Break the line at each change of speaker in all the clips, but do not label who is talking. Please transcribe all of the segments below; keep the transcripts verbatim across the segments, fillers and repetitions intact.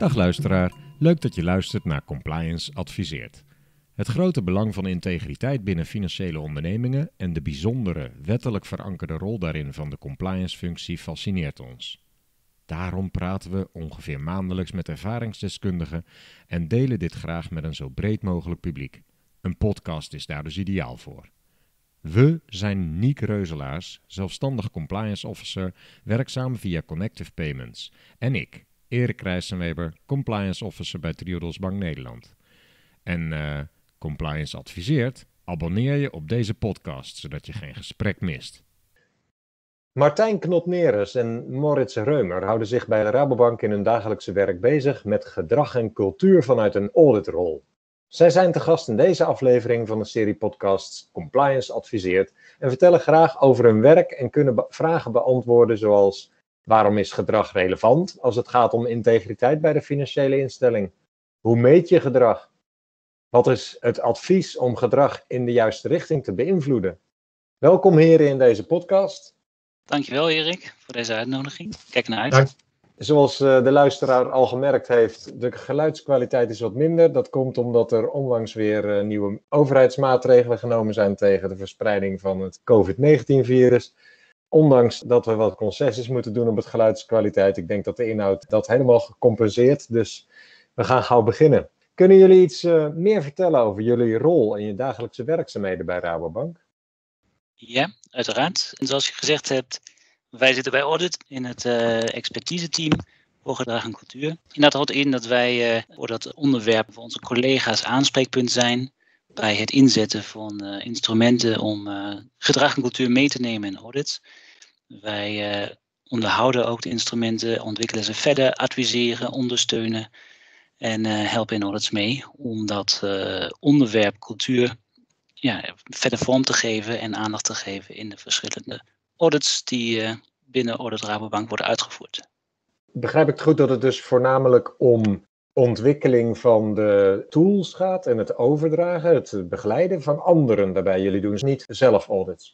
Dag luisteraar, leuk dat je luistert naar Compliance Adviseert. Het grote belang van integriteit binnen financiële ondernemingen en de bijzondere, wettelijk verankerde rol daarin van de compliance-functie fascineert ons. Daarom praten we ongeveer maandelijks met ervaringsdeskundigen en delen dit graag met een zo breed mogelijk publiek. Een podcast is daar dus ideaal voor. We zijn Niek Reuzelaars, zelfstandig compliance officer, werkzaam via Connective Payments. En ik, Erik Rijssenweber, compliance officer bij Triodos Bank Nederland. En uh, Compliance Adviseert, abonneer je op deze podcast, zodat je geen gesprek mist.
Martijn Knot-Neres en Moritz Reumer houden zich bij de Rabobank in hun dagelijkse werk bezig met gedrag en cultuur vanuit een auditrol. Zij zijn te gast in deze aflevering van de serie podcasts Compliance Adviseert en vertellen graag over hun werk en kunnen be- vragen beantwoorden zoals: waarom is gedrag relevant als het gaat om integriteit bij de financiële instelling? Hoe meet je gedrag? Wat is het advies om gedrag in de juiste richting te beïnvloeden? Welkom heren in deze podcast.
Dankjewel Erik voor deze uitnodiging. Kijk naar uit.
Dank. Zoals uh, de luisteraar al gemerkt heeft, de geluidskwaliteit is wat minder. Dat komt omdat er onlangs weer uh, nieuwe overheidsmaatregelen genomen zijn tegen de verspreiding van het covid negentien virus. Ondanks dat we wat concessies moeten doen op het geluidskwaliteit. Ik denk dat de inhoud dat helemaal gecompenseerd. Dus we gaan gauw beginnen. Kunnen jullie iets uh, meer vertellen over jullie rol en je dagelijkse werkzaamheden bij Rabobank?
Ja, uiteraard. En zoals je gezegd hebt, wij zitten bij Audit in het uh, expertise-team voor gedrag en cultuur. En dat houdt in dat wij uh, voor dat onderwerp voor onze collega's aanspreekpunt zijn bij het inzetten van uh, instrumenten om uh, gedrag en cultuur mee te nemen in audits. Wij uh, onderhouden ook de instrumenten, ontwikkelen ze verder, adviseren, ondersteunen en uh, helpen in audits mee om dat uh, onderwerp cultuur ja, verder vorm te geven en aandacht te geven in de verschillende audits die uh, binnen Audit Rabobank worden uitgevoerd.
Begrijp ik het goed dat het dus voornamelijk om ontwikkeling van de tools gaat en het overdragen, het begeleiden van anderen daarbij? Jullie doen dus niet zelf audits.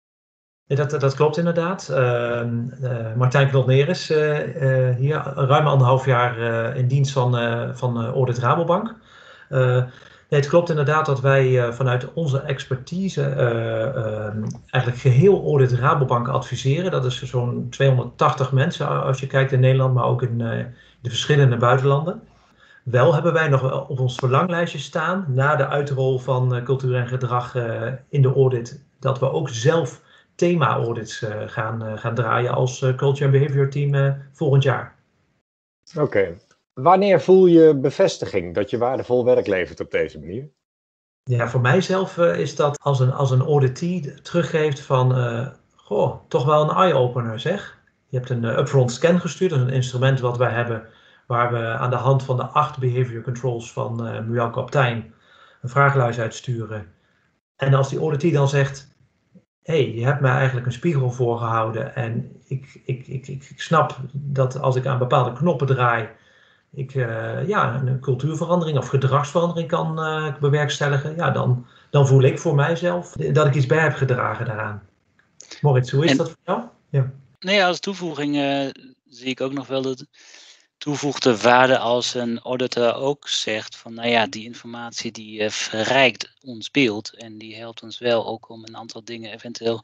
Ja, dat, dat klopt inderdaad. Uh, uh, Martijn Knot-Neres uh, uh, hier, ruim anderhalf jaar uh, in dienst van, uh, van uh, Audit Rabobank. Uh, Nee, het klopt inderdaad dat wij uh, vanuit onze expertise uh, uh, eigenlijk geheel Audit Rabobank adviseren. Dat is zo'n tweehonderdtachtig mensen als je kijkt in Nederland, maar ook in uh, de verschillende buitenlanden. Wel hebben wij nog op ons verlanglijstje staan, na de uitrol van uh, cultuur en gedrag uh, in de audit, dat we ook zelf thema-audits uh, gaan, uh, gaan draaien als uh, Culture and Behavior Team uh, volgend jaar.
Oké. Okay. Wanneer voel je bevestiging dat je waardevol werk levert op deze manier?
Ja, voor mijzelf uh, is dat als een, als een auditee teruggeeft van, uh, goh, toch wel een eye-opener zeg. Je hebt een uh, upfront scan gestuurd, dat is een instrument wat wij hebben waar we aan de hand van de acht behavior controls van uh, Muel Kaptein een vragenlijst uitsturen. En als die auditee dan zegt, hé, hey, je hebt mij eigenlijk een spiegel voorgehouden en ik, ik, ik, ik, ik snap dat als ik aan bepaalde knoppen draai, ik uh, ja, een cultuurverandering of gedragsverandering kan uh, bewerkstelligen, ja, dan, dan voel ik voor mijzelf dat ik iets bij heb gedragen daaraan. Moritz, hoe is en, dat voor jou? Ja.
Nee, als toevoeging uh, zie ik ook nog wel de toevoegde waarde als een auditor ook zegt van, nou ja, die informatie die uh, verrijkt ons beeld en die helpt ons wel ook om een aantal dingen eventueel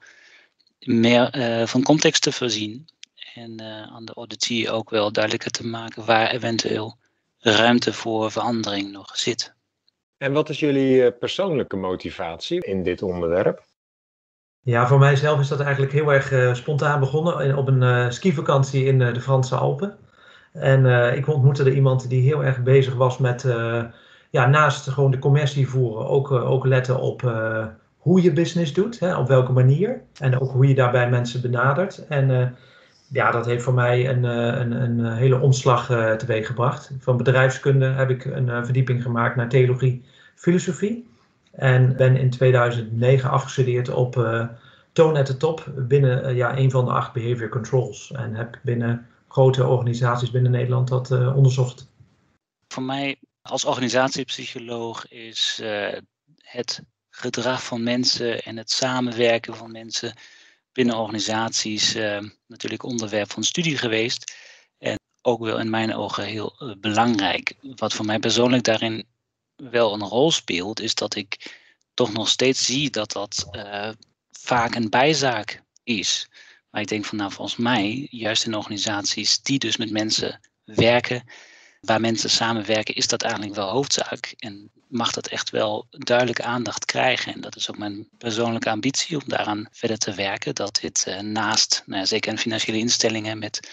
meer uh, van context te voorzien. En uh, aan de auditee ook wel duidelijker te maken waar eventueel ruimte voor verandering nog zit.
En wat is jullie persoonlijke motivatie in dit onderwerp?
Ja, voor mijzelf is dat eigenlijk heel erg uh, spontaan begonnen op een uh, skivakantie in uh, de Franse Alpen. En uh, ik ontmoette er iemand die heel erg bezig was met, uh, ja, naast gewoon de commercie voeren, ook, uh, ook letten op uh, hoe je business doet, hè, op welke manier. En ook hoe je daarbij mensen benadert. En uh, ja, dat heeft voor mij een, een, een hele omslag uh, teweeggebracht. Van bedrijfskunde heb ik een uh, verdieping gemaakt naar theologie, filosofie. En ben in tweeduizend negen afgestudeerd op uh, Toon at the Top binnen uh, ja, een van de acht behavior controls. En heb binnen grote organisaties binnen Nederland dat uh, onderzocht.
Voor mij als organisatiepsycholoog is uh, het gedrag van mensen en het samenwerken van mensen binnen organisaties uh, natuurlijk onderwerp van studie geweest. En ook wel in mijn ogen heel uh, belangrijk. Wat voor mij persoonlijk daarin wel een rol speelt, is dat ik toch nog steeds zie dat dat uh, vaak een bijzaak is. Maar ik denk van nou, volgens mij, juist in organisaties die dus met mensen werken, waar mensen samenwerken, is dat eigenlijk wel hoofdzaak. En mag dat echt wel duidelijke aandacht krijgen. En dat is ook mijn persoonlijke ambitie om daaraan verder te werken. Dat dit uh, naast, nou ja, zeker in financiële instellingen met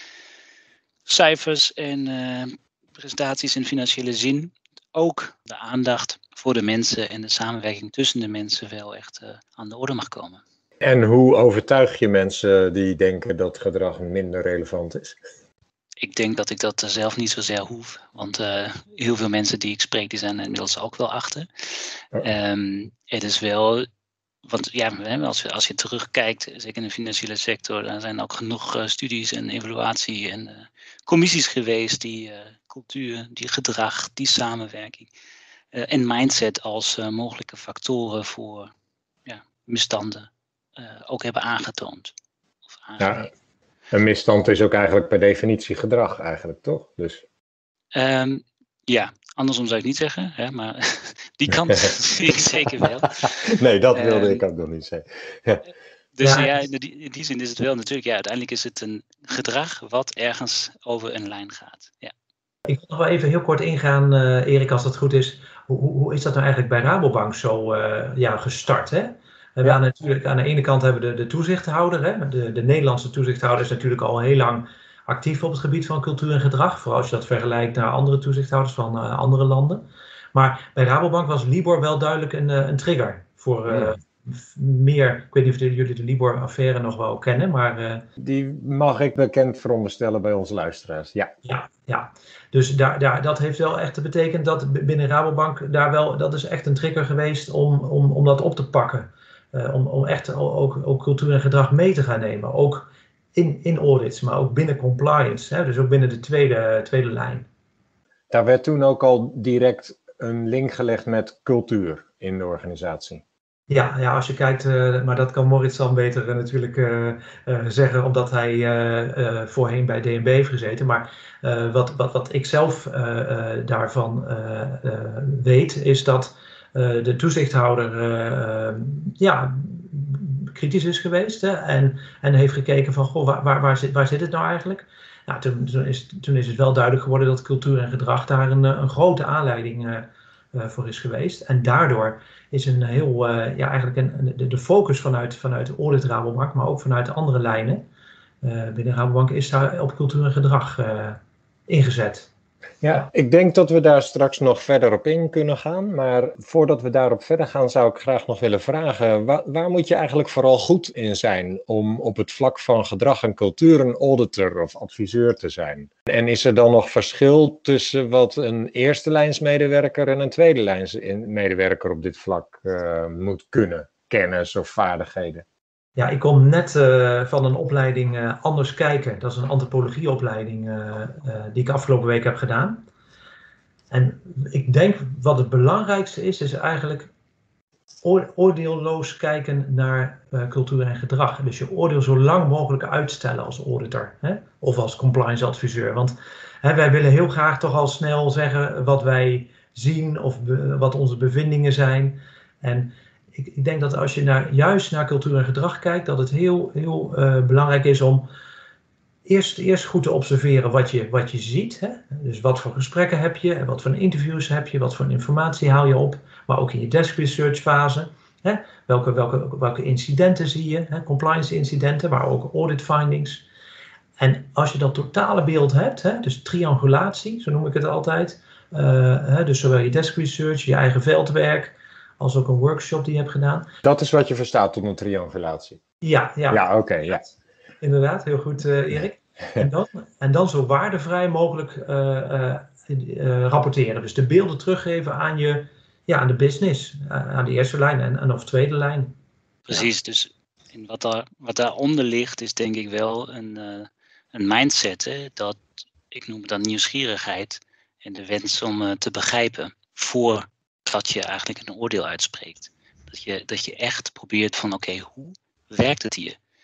cijfers en uh, prestaties in financiële zin, ook de aandacht voor de mensen en de samenwerking tussen de mensen wel echt uh, aan de orde mag komen.
En hoe overtuig je mensen die denken dat gedrag minder relevant is?
Ik denk dat ik dat zelf niet zozeer hoef. Want uh, heel veel mensen die ik spreek, die zijn er inmiddels ook wel achter. Oh. Um, het is wel... Want ja, als je, als je terugkijkt, zeker in de financiële sector, dan zijn ook genoeg uh, studies en evaluatie en uh, commissies geweest die uh, cultuur, die gedrag, die samenwerking uh, en mindset als uh, mogelijke factoren voor ja, misstanden uh, ook hebben aangetoond. Of
ja, een misstand is ook eigenlijk per definitie gedrag eigenlijk, toch? Dus...
Um, ja, andersom zou ik niet zeggen, hè, maar die kant zie ik zeker wel.
Nee, dat wilde um, ik ook nog niet zeggen. Ja.
Dus ja, ja in, die, in die zin is het wel natuurlijk, ja, uiteindelijk is het een gedrag wat ergens over een lijn gaat. Ja.
Ik wil nog wel even heel kort ingaan, uh, Erik, als dat goed is. Hoe, hoe is dat nou eigenlijk bij Rabobank zo uh, ja, gestart? Hè? We ja. natuurlijk, aan de ene kant hebben we de, de toezichthouder. Hè? De, de Nederlandse toezichthouder is natuurlijk al heel lang actief op het gebied van cultuur en gedrag. Vooral als je dat vergelijkt naar andere toezichthouders van uh, andere landen. Maar bij Rabobank was Libor wel duidelijk een, een trigger voor uh, ja. meer. Ik weet niet of jullie de Libor-affaire nog wel kennen, maar... Uh,
Die mag ik bekend veronderstellen bij onze luisteraars, ja.
Ja, ja. Dus daar, daar, dat heeft wel echt betekend dat binnen Rabobank, daar wel, dat is echt een trigger geweest om, om, om dat op te pakken. Uh, om, om echt ook, ook cultuur en gedrag mee te gaan nemen. Ook in, in audits, maar ook binnen compliance. Hè? Dus ook binnen de tweede, tweede lijn.
Daar werd toen ook al direct een link gelegd met cultuur in de organisatie.
Ja, ja, als je kijkt, uh, maar dat kan Moritz dan beter uh, natuurlijk uh, uh, zeggen, omdat hij uh, uh, voorheen bij D N B heeft gezeten. Maar uh, wat, wat, wat ik zelf uh, uh, daarvan uh, uh, weet, is dat uh, de toezichthouder uh, uh, ja, kritisch is geweest, hè, en, en heeft gekeken van, goh, waar, waar, waar, zit, waar zit het nou eigenlijk? Nou, toen, toen, is, toen is het wel duidelijk geworden dat cultuur en gedrag daar een, een grote aanleiding uh, uh, voor is geweest. En daardoor is een heel, uh, ja, eigenlijk een, de, de focus vanuit, vanuit Audit Rabobank, maar ook vanuit de andere lijnen uh, binnen Rabobank is daar op cultuur en gedrag uh, ingezet.
Ja, ik denk dat we daar straks nog verder op in kunnen gaan. Maar voordat we daarop verder gaan, zou ik graag nog willen vragen, waar, waar moet je eigenlijk vooral goed in zijn om op het vlak van gedrag en cultuur een auditor of adviseur te zijn? En is er dan nog verschil tussen wat een eerste lijnsmedewerker en een tweede lijnsmedewerker op dit vlak uh, moet kunnen? Kennis of vaardigheden?
Ja, ik kom net uh, van een opleiding uh, Anders Kijken. Dat is een antropologieopleiding uh, uh, die ik afgelopen week heb gedaan. En ik denk wat het belangrijkste is, is eigenlijk oor- oordeelloos kijken naar uh, cultuur en gedrag. Dus je oordeel zo lang mogelijk uitstellen als auditor, hè? Of als compliance adviseur. Want hè, wij willen heel graag toch al snel zeggen wat wij zien of be- wat onze bevindingen zijn. En Ik, ik denk dat als je naar, juist naar cultuur en gedrag kijkt, dat het heel, heel uh, belangrijk is om eerst, eerst goed te observeren wat je, wat je ziet. Hè? Dus wat voor gesprekken heb je, wat voor interviews heb je, wat voor informatie haal je op, maar ook in je desk research fase. Hè? Welke, welke, welke incidenten zie je, hè? Compliance incidenten, maar ook audit findings. En als je dat totale beeld hebt, hè? Dus triangulatie, zo noem ik het altijd, uh, hè? Dus zowel je desk research, je eigen veldwerk, als ook een workshop die je hebt gedaan.
Dat is wat je verstaat onder triangulatie?
Ja, ja.
Ja, oké, okay, ja.
Inderdaad, heel goed uh, Erik. En dan, en dan zo waardevrij mogelijk uh, uh, uh, rapporteren. Dus de beelden teruggeven aan, je, ja, aan de business, uh, aan de eerste lijn en, en of tweede lijn.
Precies, ja. Dus en wat, daar, wat daaronder ligt is denk ik wel een, uh, een mindset. Hè? Dat, ik noem het dan nieuwsgierigheid en de wens om uh, te begrijpen voor dat je eigenlijk een oordeel uitspreekt. Dat je, dat je echt probeert van oké, okay, hoe werkt het hier?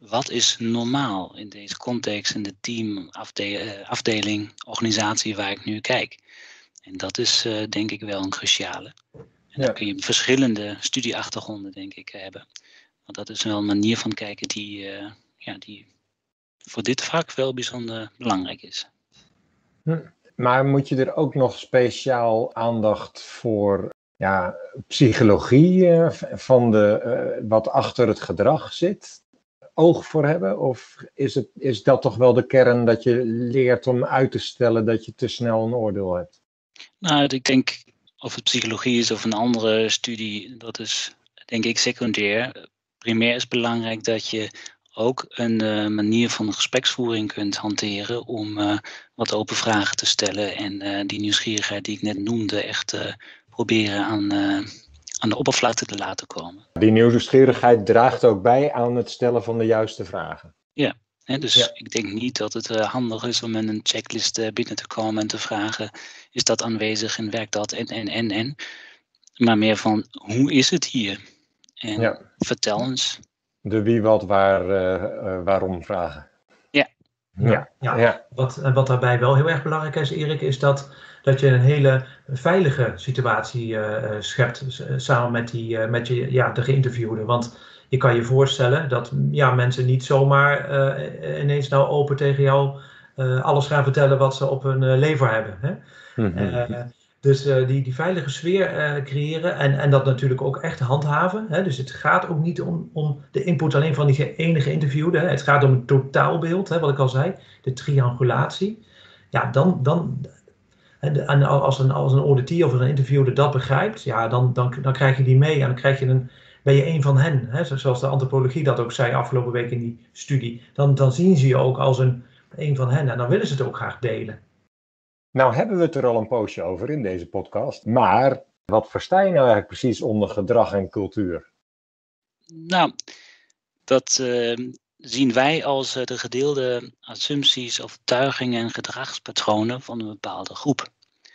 wat is normaal in deze context, in de team, afde- afdeling, organisatie waar ik nu kijk. En dat is uh, denk ik wel een cruciale. En ja. Dan kun je verschillende studieachtergronden denk ik hebben. Want dat is wel een manier van kijken die, uh, ja, die voor dit vak wel bijzonder belangrijk is.
Hm. Maar moet je er ook nog speciaal aandacht voor ja, psychologie uh, van de, uh, wat achter het gedrag zit, oog voor hebben? Of is, het, is dat toch wel de kern dat je leert om uit te stellen dat je te snel een oordeel hebt?
Nou, ik denk of het psychologie is of een andere studie, dat is denk ik secundair. Primair is belangrijk dat je ook een uh, manier van gespreksvoering kunt hanteren om uh, wat open vragen te stellen en uh, die nieuwsgierigheid die ik net noemde echt uh, proberen aan, uh, aan de oppervlakte te laten komen.
Die nieuwsgierigheid draagt ook bij aan het stellen van de juiste vragen.
Ja, hè, dus
ja.
ik denk niet dat het uh, handig is om met een checklist uh, binnen te komen en te vragen, is dat aanwezig en werkt dat en en en en. Maar meer van, hoe is het hier? En ja. vertel eens.
De wie, wat, waar, uh, uh, waarom vragen.
Ja.
Ja, ja. ja. Wat, wat daarbij wel heel erg belangrijk is, Erik, is dat, dat je een hele veilige situatie uh, schept uh, samen met, die, uh, met je, ja, de geïnterviewde. Want je kan je voorstellen dat ja, mensen niet zomaar uh, ineens nou open tegen jou uh, alles gaan vertellen wat ze op hun uh, lever hebben. Hè? Mm-hmm. Uh, Dus uh, die, die veilige sfeer uh, creëren en, en dat natuurlijk ook echt handhaven. Hè? Dus het gaat ook niet om, om de input alleen van die enige interviewde. Hè? Het gaat om het totaalbeeld, hè, wat ik al zei, de triangulatie. Ja, dan, dan en als een, als een auditeur of een interviewde dat begrijpt, ja, dan, dan, dan krijg je die mee en dan krijg je een, ben je een van hen. Hè? Zoals de antropologie dat ook zei afgelopen week in die studie. Dan, dan zien ze je ook als een, een van hen en dan willen ze het ook graag delen.
Nou hebben we het er al een poosje over in deze podcast, maar wat versta je nou eigenlijk precies onder gedrag en cultuur?
Nou, dat uh, zien wij als uh, de gedeelde assumpties, overtuigingen en gedragspatronen van een bepaalde groep.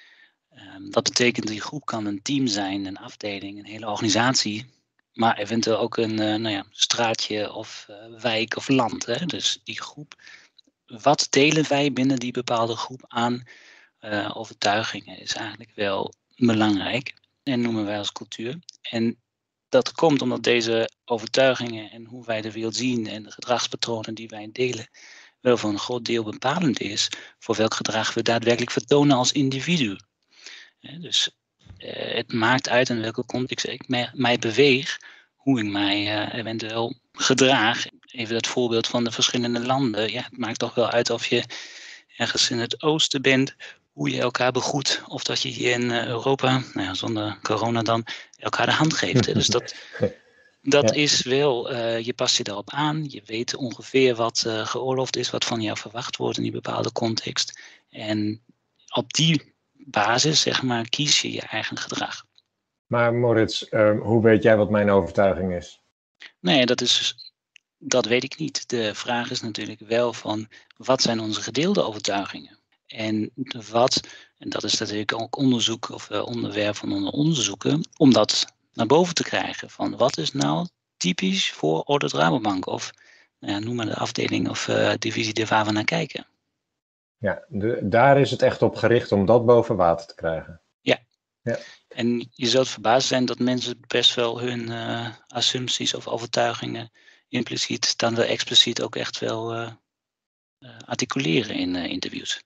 Um, dat betekent die groep kan een team zijn, een afdeling, een hele organisatie, maar eventueel ook een uh, nou ja, straatje of uh, wijk of land. Hè? Dus die groep, wat delen wij binnen die bepaalde groep aan Uh, overtuigingen is eigenlijk wel belangrijk en noemen wij als cultuur. En dat komt omdat deze overtuigingen en hoe wij de wereld zien en de gedragspatronen die wij delen wel voor een groot deel bepalend is voor welk gedrag we daadwerkelijk vertonen als individu. Ja, dus uh, het maakt uit in welke context ik mij, mij beweeg, hoe ik mij uh, eventueel gedraag. Even dat voorbeeld van de verschillende landen. Ja, het maakt toch wel uit of je ergens in het oosten bent, hoe je elkaar begroet, of dat je hier in Europa, nou ja, zonder corona dan, elkaar de hand geeft. Hè. Dus dat, dat ja. is wel, uh, je past je daarop aan, je weet ongeveer wat uh, geoorloofd is, wat van jou verwacht wordt in die bepaalde context. En op die basis, zeg maar, kies je je eigen gedrag.
Maar Moritz, uh, hoe weet jij wat mijn overtuiging is?
Nee, dat is... Dat weet ik niet. De vraag is natuurlijk wel van, wat zijn onze gedeelde overtuigingen? En wat, en dat is natuurlijk ook onderzoek of uh, onderwerp van onze onderzoeken, om dat naar boven te krijgen. Van wat is nou typisch voor Audit Rabobank? Of nou ja, noem maar de afdeling of uh, divisie waar we naar kijken.
Ja, de, daar is het echt op gericht om dat boven water te krijgen.
Ja.
ja.
En je zult verbaasd zijn dat mensen best wel hun uh, assumpties of overtuigingen impliciet, dan wel expliciet ook echt wel uh, uh, articuleren in uh, interviews.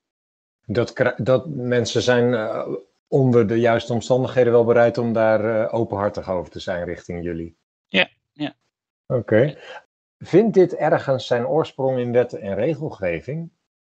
Dat, dat mensen zijn uh, onder de juiste omstandigheden wel bereid om daar uh, openhartig over te zijn richting jullie?
Ja, ja.
Oké. Okay. Vindt dit ergens zijn oorsprong in wet en regelgeving?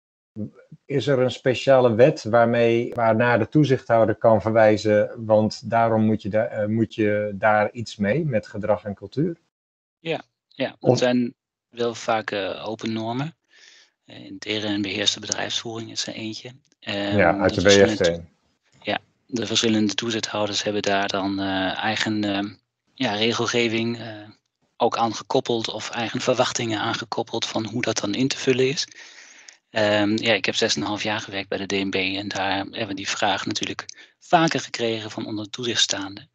Is er een speciale wet waarmee, waarnaar de toezichthouder kan verwijzen, want daarom moet je, da- uh, moet je daar iets mee met gedrag en cultuur?
Ja, ja. Er zijn wel vaak uh, open normen. Uh, integrere en beheerste bedrijfsvoering is er eentje. Um,
ja, uit de, de B F T.
Ja, de verschillende toezichthouders hebben daar dan uh, eigen uh, ja, regelgeving uh, ook aan gekoppeld of eigen verwachtingen aangekoppeld van hoe dat dan in te vullen is. Um, ja, ik heb zes en een half jaar gewerkt bij de D N B en daar hebben we die vraag natuurlijk vaker gekregen van onder toezicht staande.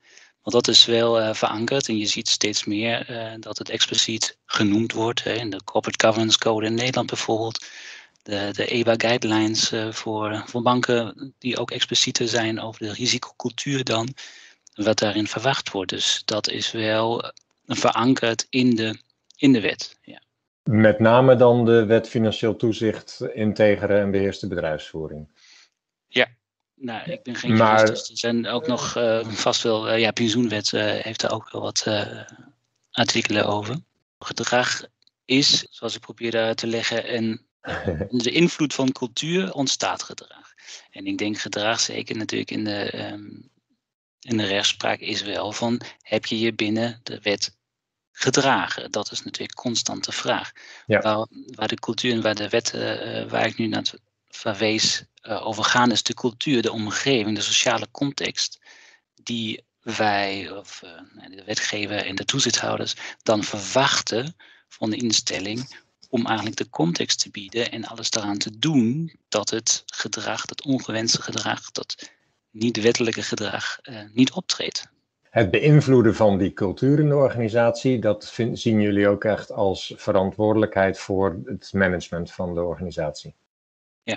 Want dat is wel uh, verankerd en je ziet steeds meer uh, dat het expliciet genoemd wordt. Hè, in de Corporate Governance Code in Nederland bijvoorbeeld. De, de E B A guidelines uh, voor, voor banken die ook explicieter zijn over de risicocultuur dan wat daarin verwacht wordt. Dus dat is wel verankerd in de, in de wet. Ja.
Met name dan de wet financieel toezicht, integere en beheerste bedrijfsvoering.
Ja, nou, ik ben geen
maar,
jurist, dus er zijn ook nog uh, vast wel, uh, ja, pensioenwet uh, heeft daar ook wel wat uh, artikelen over. Gedrag is, zoals ik probeerde uit te leggen, een, de invloed van cultuur ontstaat gedrag. En ik denk gedrag, zeker natuurlijk in de, um, in de rechtspraak, is wel van, heb je je binnen de wet gedragen? Dat is natuurlijk constant de vraag. Ja. Waar, waar de cultuur en waar de wetten, uh, waar ik nu naar verwees, uh, over gaan, is de cultuur, de omgeving, de sociale context, die wij, of uh, de wetgever en de toezichthouders, dan verwachten van de instelling om eigenlijk de context te bieden en alles eraan te doen dat het gedrag, dat ongewenste gedrag, dat niet-wettelijke gedrag uh, niet optreedt.
Het beïnvloeden van die cultuur in de organisatie, dat vind, zien jullie ook echt als verantwoordelijkheid voor het management van de organisatie?
Ja.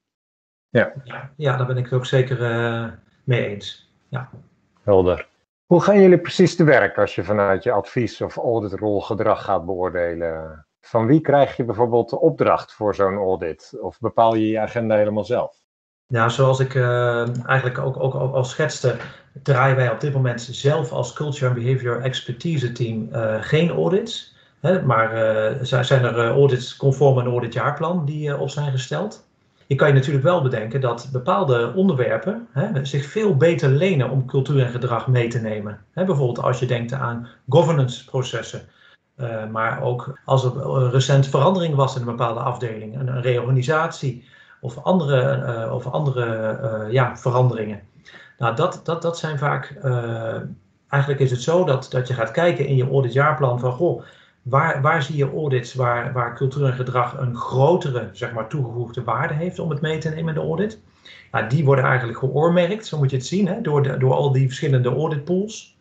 Ja,
ja, ja daar ben ik het ook zeker uh, mee eens. Ja.
Helder. Hoe gaan jullie precies te werk als je vanuit je advies- of auditrol gedrag gaat beoordelen? Van wie krijg je bijvoorbeeld de opdracht voor zo'n audit? Of bepaal je je agenda helemaal zelf?
Ja, zoals ik uh, eigenlijk ook, ook al schetste, draaien wij op dit moment zelf als Culture and Behavior Expertise Team uh, geen audits. Hè, maar uh, zijn er uh, audits conform een auditjaarplan die uh, op zijn gesteld. Je kan je natuurlijk wel bedenken dat bepaalde onderwerpen hè, zich veel beter lenen om cultuur en gedrag mee te nemen. Hè, bijvoorbeeld als je denkt aan governance processen. Uh, maar ook als er uh, recent verandering was in een bepaalde afdeling, een, een reorganisatie of andere, uh, of andere uh, ja, veranderingen. Nou, dat, dat, dat zijn vaak, uh, eigenlijk is het zo dat, dat je gaat kijken in je auditjaarplan van, goh, waar, waar zie je audits waar, waar cultuur en gedrag een grotere, zeg maar, toegevoegde waarde heeft om het mee te nemen in de audit. Nou, die worden eigenlijk geoormerkt, zo moet je het zien, hè, door, de, door al die verschillende auditpools.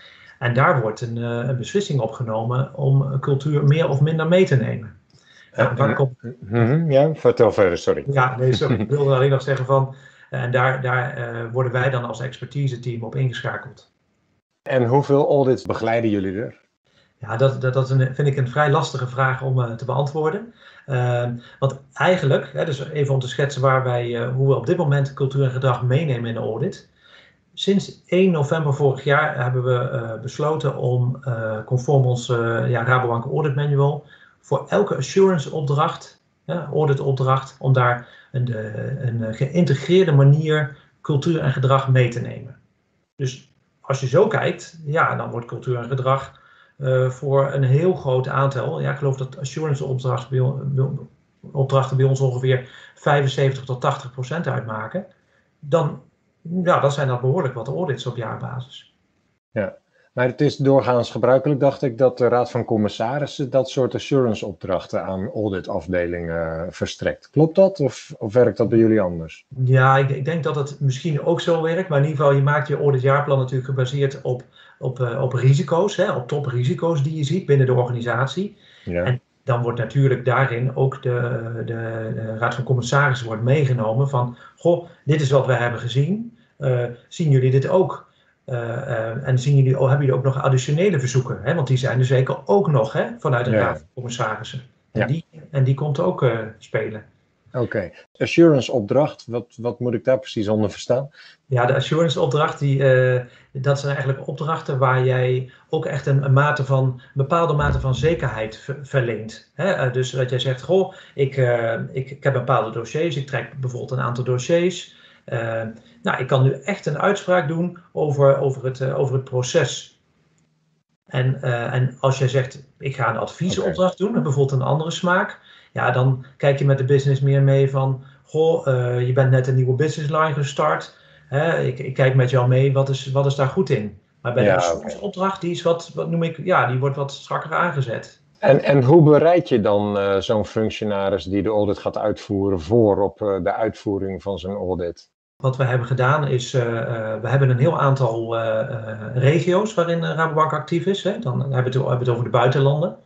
En daar wordt een, uh, een beslissing op genomen om cultuur meer of minder mee te nemen.
Ja, waar komt... ja, vertel verder, sorry.
Ja, nee, sorry. Ik wilde alleen nog zeggen van, en daar, daar uh, worden wij dan als expertise team op ingeschakeld.
En hoeveel audits begeleiden jullie er?
Ja, dat, dat, dat vind ik een vrij lastige vraag om uh, te beantwoorden. Uh, want eigenlijk, hè, dus even om te schetsen waar wij, uh, hoe we op dit moment cultuur en gedrag meenemen in de audit. Sinds één november vorig jaar hebben we uh, besloten om uh, conform ons uh, ja, Rabobank Audit Manual voor elke assurance opdracht, ja, audit opdracht, om daar een, een geïntegreerde manier cultuur en gedrag mee te nemen. Dus als je zo kijkt, ja, dan wordt cultuur en gedrag uh, voor een heel groot aantal, ja, ik geloof dat assurance opdrachten bij, opdrachten bij ons ongeveer vijfenzeventig tot tachtig procent uitmaken, dan, ja, dan zijn dat behoorlijk wat audits op jaarbasis.
Ja. Maar het is doorgaans gebruikelijk, dacht ik, dat de Raad van Commissarissen dat soort assurance-opdrachten aan auditafdelingen verstrekt. Klopt dat of, of werkt dat bij jullie anders?
Ja, ik, ik denk dat het misschien ook zo werkt, maar in ieder geval, je maakt je auditjaarplan natuurlijk gebaseerd op, op, uh, op risico's, hè, op toprisico's die je ziet binnen de organisatie.
Ja. En
dan wordt natuurlijk daarin ook de, de, de Raad van Commissarissen wordt meegenomen van, goh, dit is wat we hebben gezien, uh, zien jullie dit ook? Uh, uh, en zien jullie, oh, hebben jullie ook nog additionele verzoeken? Hè? Want die zijn er zeker ook nog hè, vanuit de ja. Raad van Commissarissen. En, ja. die, en die komt ook uh, spelen.
Oké. Okay. Assurance opdracht, wat, wat moet ik daar precies onder verstaan?
Ja, de assurance opdracht, die, uh, dat zijn eigenlijk opdrachten waar jij ook echt een, een, mate van, een bepaalde mate van zekerheid ver, verleent. Hè? Uh, dus dat jij zegt, goh, ik, uh, ik, ik heb bepaalde dossiers, ik trek bijvoorbeeld een aantal dossiers. Uh, nou, ik kan nu echt een uitspraak doen over, over, het, uh, over het proces. En, uh, en als jij zegt, ik ga een adviesopdracht okay. doen, bijvoorbeeld een andere smaak, ja, dan kijk je met de business meer mee van, goh, uh, je bent net een nieuwe business line gestart, hè, ik, ik kijk met jou mee, wat is, wat is daar goed in? Maar bij ja, de okay. opdracht, die is wat, wat noem ik, ja, die wordt wat strakker aangezet.
En, en hoe bereid je dan uh, zo'n functionaris die de audit gaat uitvoeren voor op uh, de uitvoering van zijn audit?
Wat we hebben gedaan is, uh, uh, we hebben een heel aantal uh, uh, regio's waarin uh, Rabobank actief is. Hè. Dan hebben we, het, hebben we het over de buitenlanden.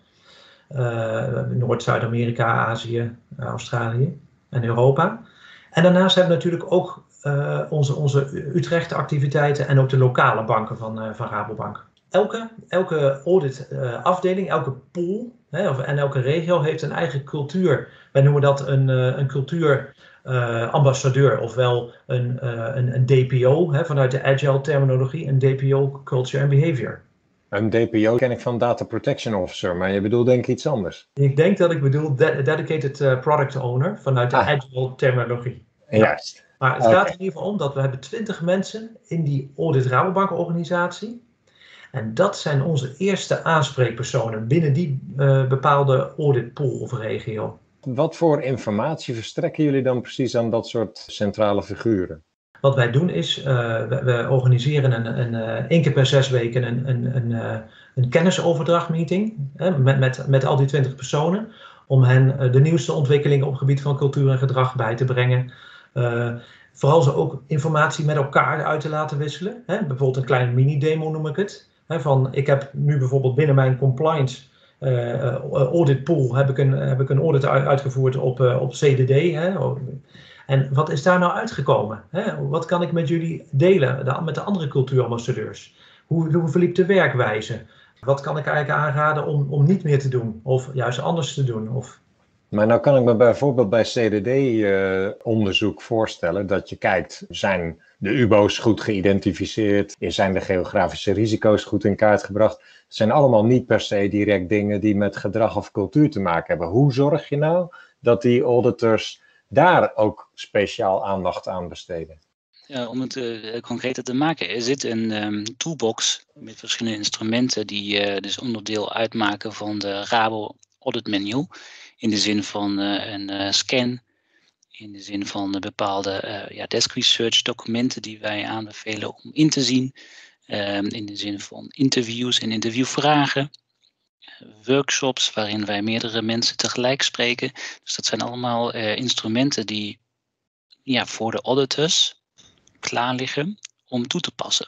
Uh, Noord, Zuid-Amerika, Azië, Australië en Europa. En daarnaast hebben we natuurlijk ook uh, onze, onze Utrecht-activiteiten en ook de lokale banken van, uh, van Rabobank. Elke, elke auditafdeling, uh, elke pool hè, of, en elke regio heeft een eigen cultuur. Wij noemen dat een, uh, een cultuurambassadeur, uh, ofwel een, uh, een, een D P O, hè, vanuit de agile terminologie, een D P O Culture and Behavior.
Een D P O ken ik van Data Protection Officer, maar je bedoelt denk ik iets anders.
Ik denk dat ik bedoel de- Dedicated uh, Product Owner vanuit de ah. agile terminologie.
Juist.
Ja. Maar het
okay.
gaat er in ieder geval om dat we hebben twintig mensen in die Audit Rabobank organisatie. En dat zijn onze eerste aanspreekpersonen binnen die uh, bepaalde auditpool of regio.
Wat voor informatie verstrekken jullie dan precies aan dat soort centrale figuren?
Wat wij doen is, uh, we, we organiseren een, een, uh, één keer per zes weken een, een, een, uh, een kennisoverdrachtmeeting hè, met, met, met al die twintig personen. Om hen uh, de nieuwste ontwikkelingen op het gebied van cultuur en gedrag bij te brengen. Uh, vooral ze ook informatie met elkaar uit te laten wisselen. Hè. Bijvoorbeeld een kleine mini-demo noem ik het. Hè, van, ik heb nu bijvoorbeeld binnen mijn compliance uh, audit pool heb ik een, heb ik een audit uitgevoerd op, uh, op C D D. Hè. En wat is daar nou uitgekomen? Hè? Wat kan ik met jullie delen, de, met de andere cultuurambassadeurs? Hoe, hoe verliep de werkwijze? Wat kan ik eigenlijk aanraden om, om niet meer te doen? Of juist anders te doen? Of...
Maar nou kan ik me bijvoorbeeld bij C D D-onderzoek uh, voorstellen dat je kijkt, zijn de U B O's goed geïdentificeerd? Zijn de geografische risico's goed in kaart gebracht? Het zijn allemaal niet per se direct dingen die met gedrag of cultuur te maken hebben. Hoe zorg je nou dat die auditors daar ook speciaal aandacht aan besteden?
Ja, om het uh, concreter te maken, er zit een um, toolbox met verschillende instrumenten die uh, dus onderdeel uitmaken van de Rabo Audit Manual. In de zin van uh, een uh, scan, in de zin van uh, bepaalde uh, ja, desk research documenten die wij aanbevelen om in te zien. Uh, in de zin van interviews en interviewvragen. Workshops waarin wij meerdere mensen tegelijk spreken. Dus dat zijn allemaal uh, instrumenten die ja, voor de auditors klaar liggen om toe te passen.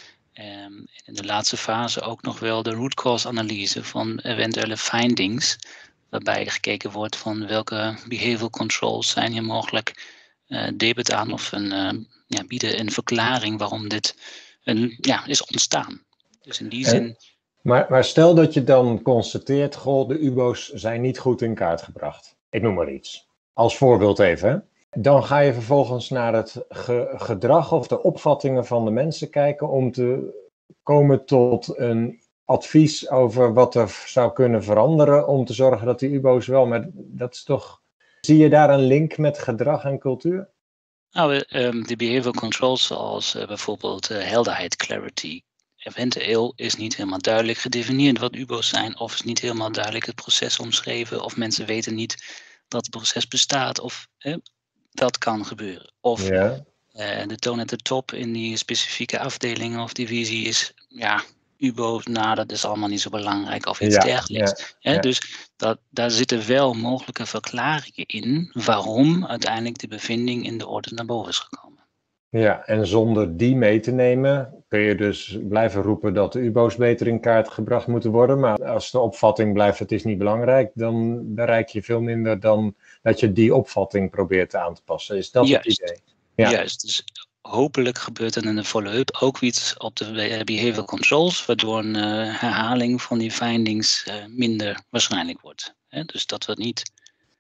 Um, in de laatste fase ook nog wel de root cause analyse van eventuele findings. Waarbij er gekeken wordt van welke behavioral controls zijn hier mogelijk uh, debet aan of een, uh, ja, bieden een verklaring waarom dit een, ja, is ontstaan. Dus in die
en,
zin...
Maar, maar stel dat je dan constateert, goh, de U B O's zijn niet goed in kaart gebracht. Ik noem maar iets. Als voorbeeld even. Hè? Dan ga je vervolgens naar het ge- gedrag of de opvattingen van de mensen kijken om te komen tot een advies over wat er zou kunnen veranderen om te zorgen dat die U B O's wel met... Dat is toch... Zie je daar een link met gedrag en cultuur?
Nou, um, de behavioral controls zoals uh, bijvoorbeeld uh, helderheid, clarity, eventueel is niet helemaal duidelijk gedefinieerd wat U B O's zijn, of is niet helemaal duidelijk het proces omschreven, of mensen weten niet dat het proces bestaat, of eh, dat kan gebeuren. Of
ja.
uh, de toon at the top in die specifieke afdeling of divisie is, ja, U B O's, nou dat is allemaal niet zo belangrijk, of iets
ja,
dergelijks.
Ja,
eh,
ja.
Dus dat, daar zitten wel mogelijke verklaringen in waarom uiteindelijk de bevinding in de audit naar boven is gekomen.
Ja, en zonder die mee te nemen kun je dus blijven roepen dat de U B O's beter in kaart gebracht moeten worden. Maar als de opvatting blijft het is niet belangrijk, dan bereik je veel minder dan dat je die opvatting probeert aan te passen. Is dat
Juist.
het idee? Ja.
Juist, dus hopelijk gebeurt er in de follow-up ook iets op de behavioral controls, waardoor een uh, herhaling van die findings uh, minder waarschijnlijk wordt. Hè? Dus dat we niet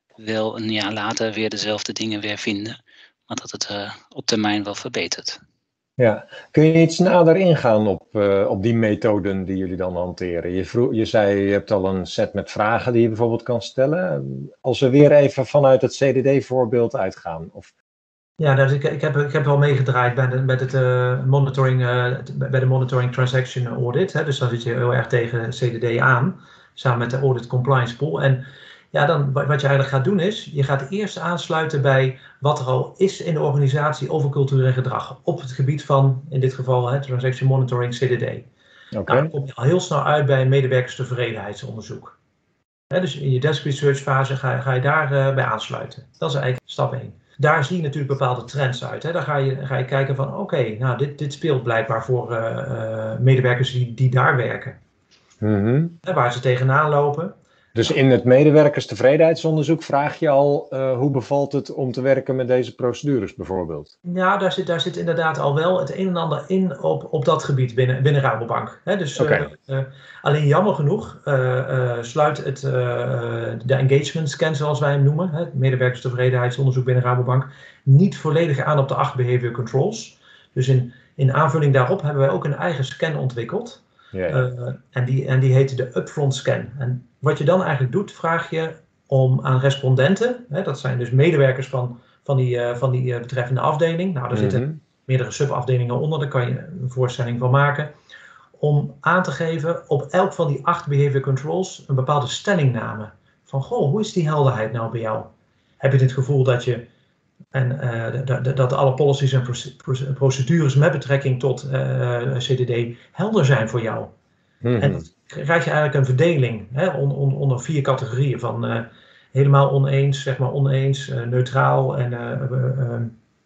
wel een jaar later weer dezelfde dingen weer vinden, maar dat het uh, op termijn wel verbetert.
Ja, kun je iets nader ingaan op, uh, op die methoden die jullie dan hanteren? Je, vroeg, je zei, je hebt al een set met vragen die je bijvoorbeeld kan stellen. Als we weer even vanuit het C D D-voorbeeld uitgaan. Of...
Ja, dus ik, ik, heb, ik heb wel meegedraaid bij de, bij het, uh, monitoring, uh, bij de Monitoring Transaction Audit. Hè, dus dan zit je heel erg tegen C D D aan, samen met de Audit Compliance Pool. En ja, dan, wat je eigenlijk gaat doen is, je gaat eerst aansluiten bij wat er al is in de organisatie over cultuur en gedrag. Op het gebied van, in dit geval, hè, Transaction Monitoring C D D.
Okay.
Nou, dan kom je al heel snel uit bij een medewerkerstevredenheidsonderzoek. Hè, dus in je desk research fase ga, ga je daar uh, bij aansluiten. Dat is eigenlijk stap één. daar zie je natuurlijk bepaalde trends uit. Hè. Daar ga je, ga je kijken van oké, okay, nou dit, dit speelt blijkbaar voor uh, uh, medewerkers die, die daar werken.
Mm-hmm.
Hè, waar ze tegenaan lopen.
Dus in het medewerkerstevredenheidsonderzoek vraag je al uh, hoe bevalt het om te werken met deze procedures bijvoorbeeld?
Ja, daar zit, daar zit inderdaad al wel het een en ander in op, op dat gebied binnen, binnen Rabobank. Hè, dus,
okay.
uh, uh, alleen jammer genoeg uh, uh, sluit het, uh, de engagement scan zoals wij hem noemen, hè, het medewerkerstevredenheidsonderzoek binnen Rabobank, niet volledig aan op de acht behavior controls. Dus in, in aanvulling daarop hebben wij ook een eigen scan ontwikkeld.
Ja, ja.
Uh, en, die, en die heette de upfront scan. En wat je dan eigenlijk doet, vraag je om aan respondenten, hè, dat zijn dus medewerkers van, van die, uh, van die uh, betreffende afdeling. Nou, daar mm-hmm. zitten meerdere subafdelingen onder, daar kan je een voorstelling van maken. Om aan te geven op elk van die acht behavior controls een bepaalde stellingname. Van, goh, hoe is die helderheid nou bij jou? Heb je het gevoel dat je En uh, dat alle policies en procedures met betrekking tot uh, C D D helder zijn voor jou. Mm-hmm. En dan krijg je eigenlijk een verdeling hè, on, on, onder vier categorieën van uh, helemaal oneens, zeg maar oneens, uh, neutraal en uh, uh, uh,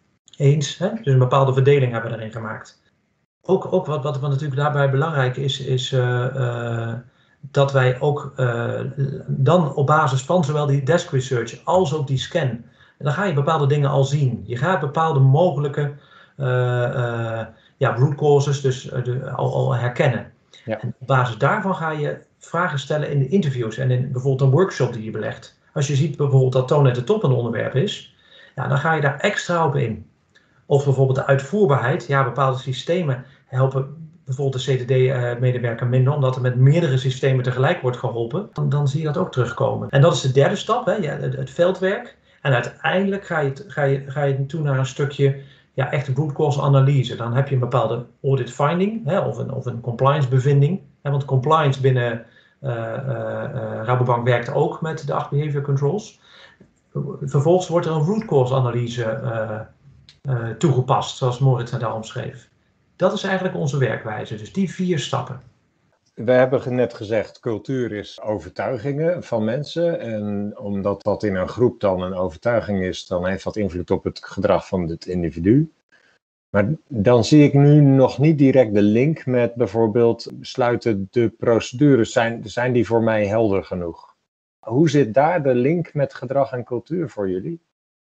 eens. Hè? Dus een bepaalde verdeling hebben we daarin gemaakt. Ook, ook wat, wat, wat natuurlijk daarbij belangrijk is, is uh, uh, dat wij ook uh, dan op basis van zowel die desk research als ook die scan, dan ga je bepaalde dingen al zien. Je gaat bepaalde mogelijke uh, uh, ja, root causes dus uh, de, al, al herkennen. Ja. En op basis daarvan ga je vragen stellen in de interviews en in bijvoorbeeld een workshop die je belegt. Als je ziet bijvoorbeeld dat toon at the top een onderwerp is, ja, dan ga je daar extra op in. Of bijvoorbeeld de uitvoerbaarheid. Ja, bepaalde systemen helpen bijvoorbeeld de C D D-medewerker minder, omdat er met meerdere systemen tegelijk wordt geholpen. Dan, dan zie je dat ook terugkomen. En dat is de derde stap, hè, ja, het, het veldwerk. En uiteindelijk ga je, ga je, ga je toe naar een stukje ja, echte root cause analyse. Dan heb je een bepaalde audit finding hè, of, een, of een compliance bevinding. Hè, want compliance binnen uh, uh, uh, Rabobank werkt ook met de acht behavior controls. Vervolgens wordt er een root cause analyse uh, uh, toegepast, zoals Moritz net al omschreef. Dat is eigenlijk onze werkwijze, dus die vier stappen.
We hebben net gezegd, cultuur is overtuigingen van mensen. En omdat dat in een groep dan een overtuiging is, dan heeft dat invloed op het gedrag van het individu. Maar dan zie ik nu nog niet direct de link met bijvoorbeeld, sluiten de procedures, zijn, zijn die voor mij helder genoeg? Hoe zit daar de link met gedrag en cultuur voor jullie?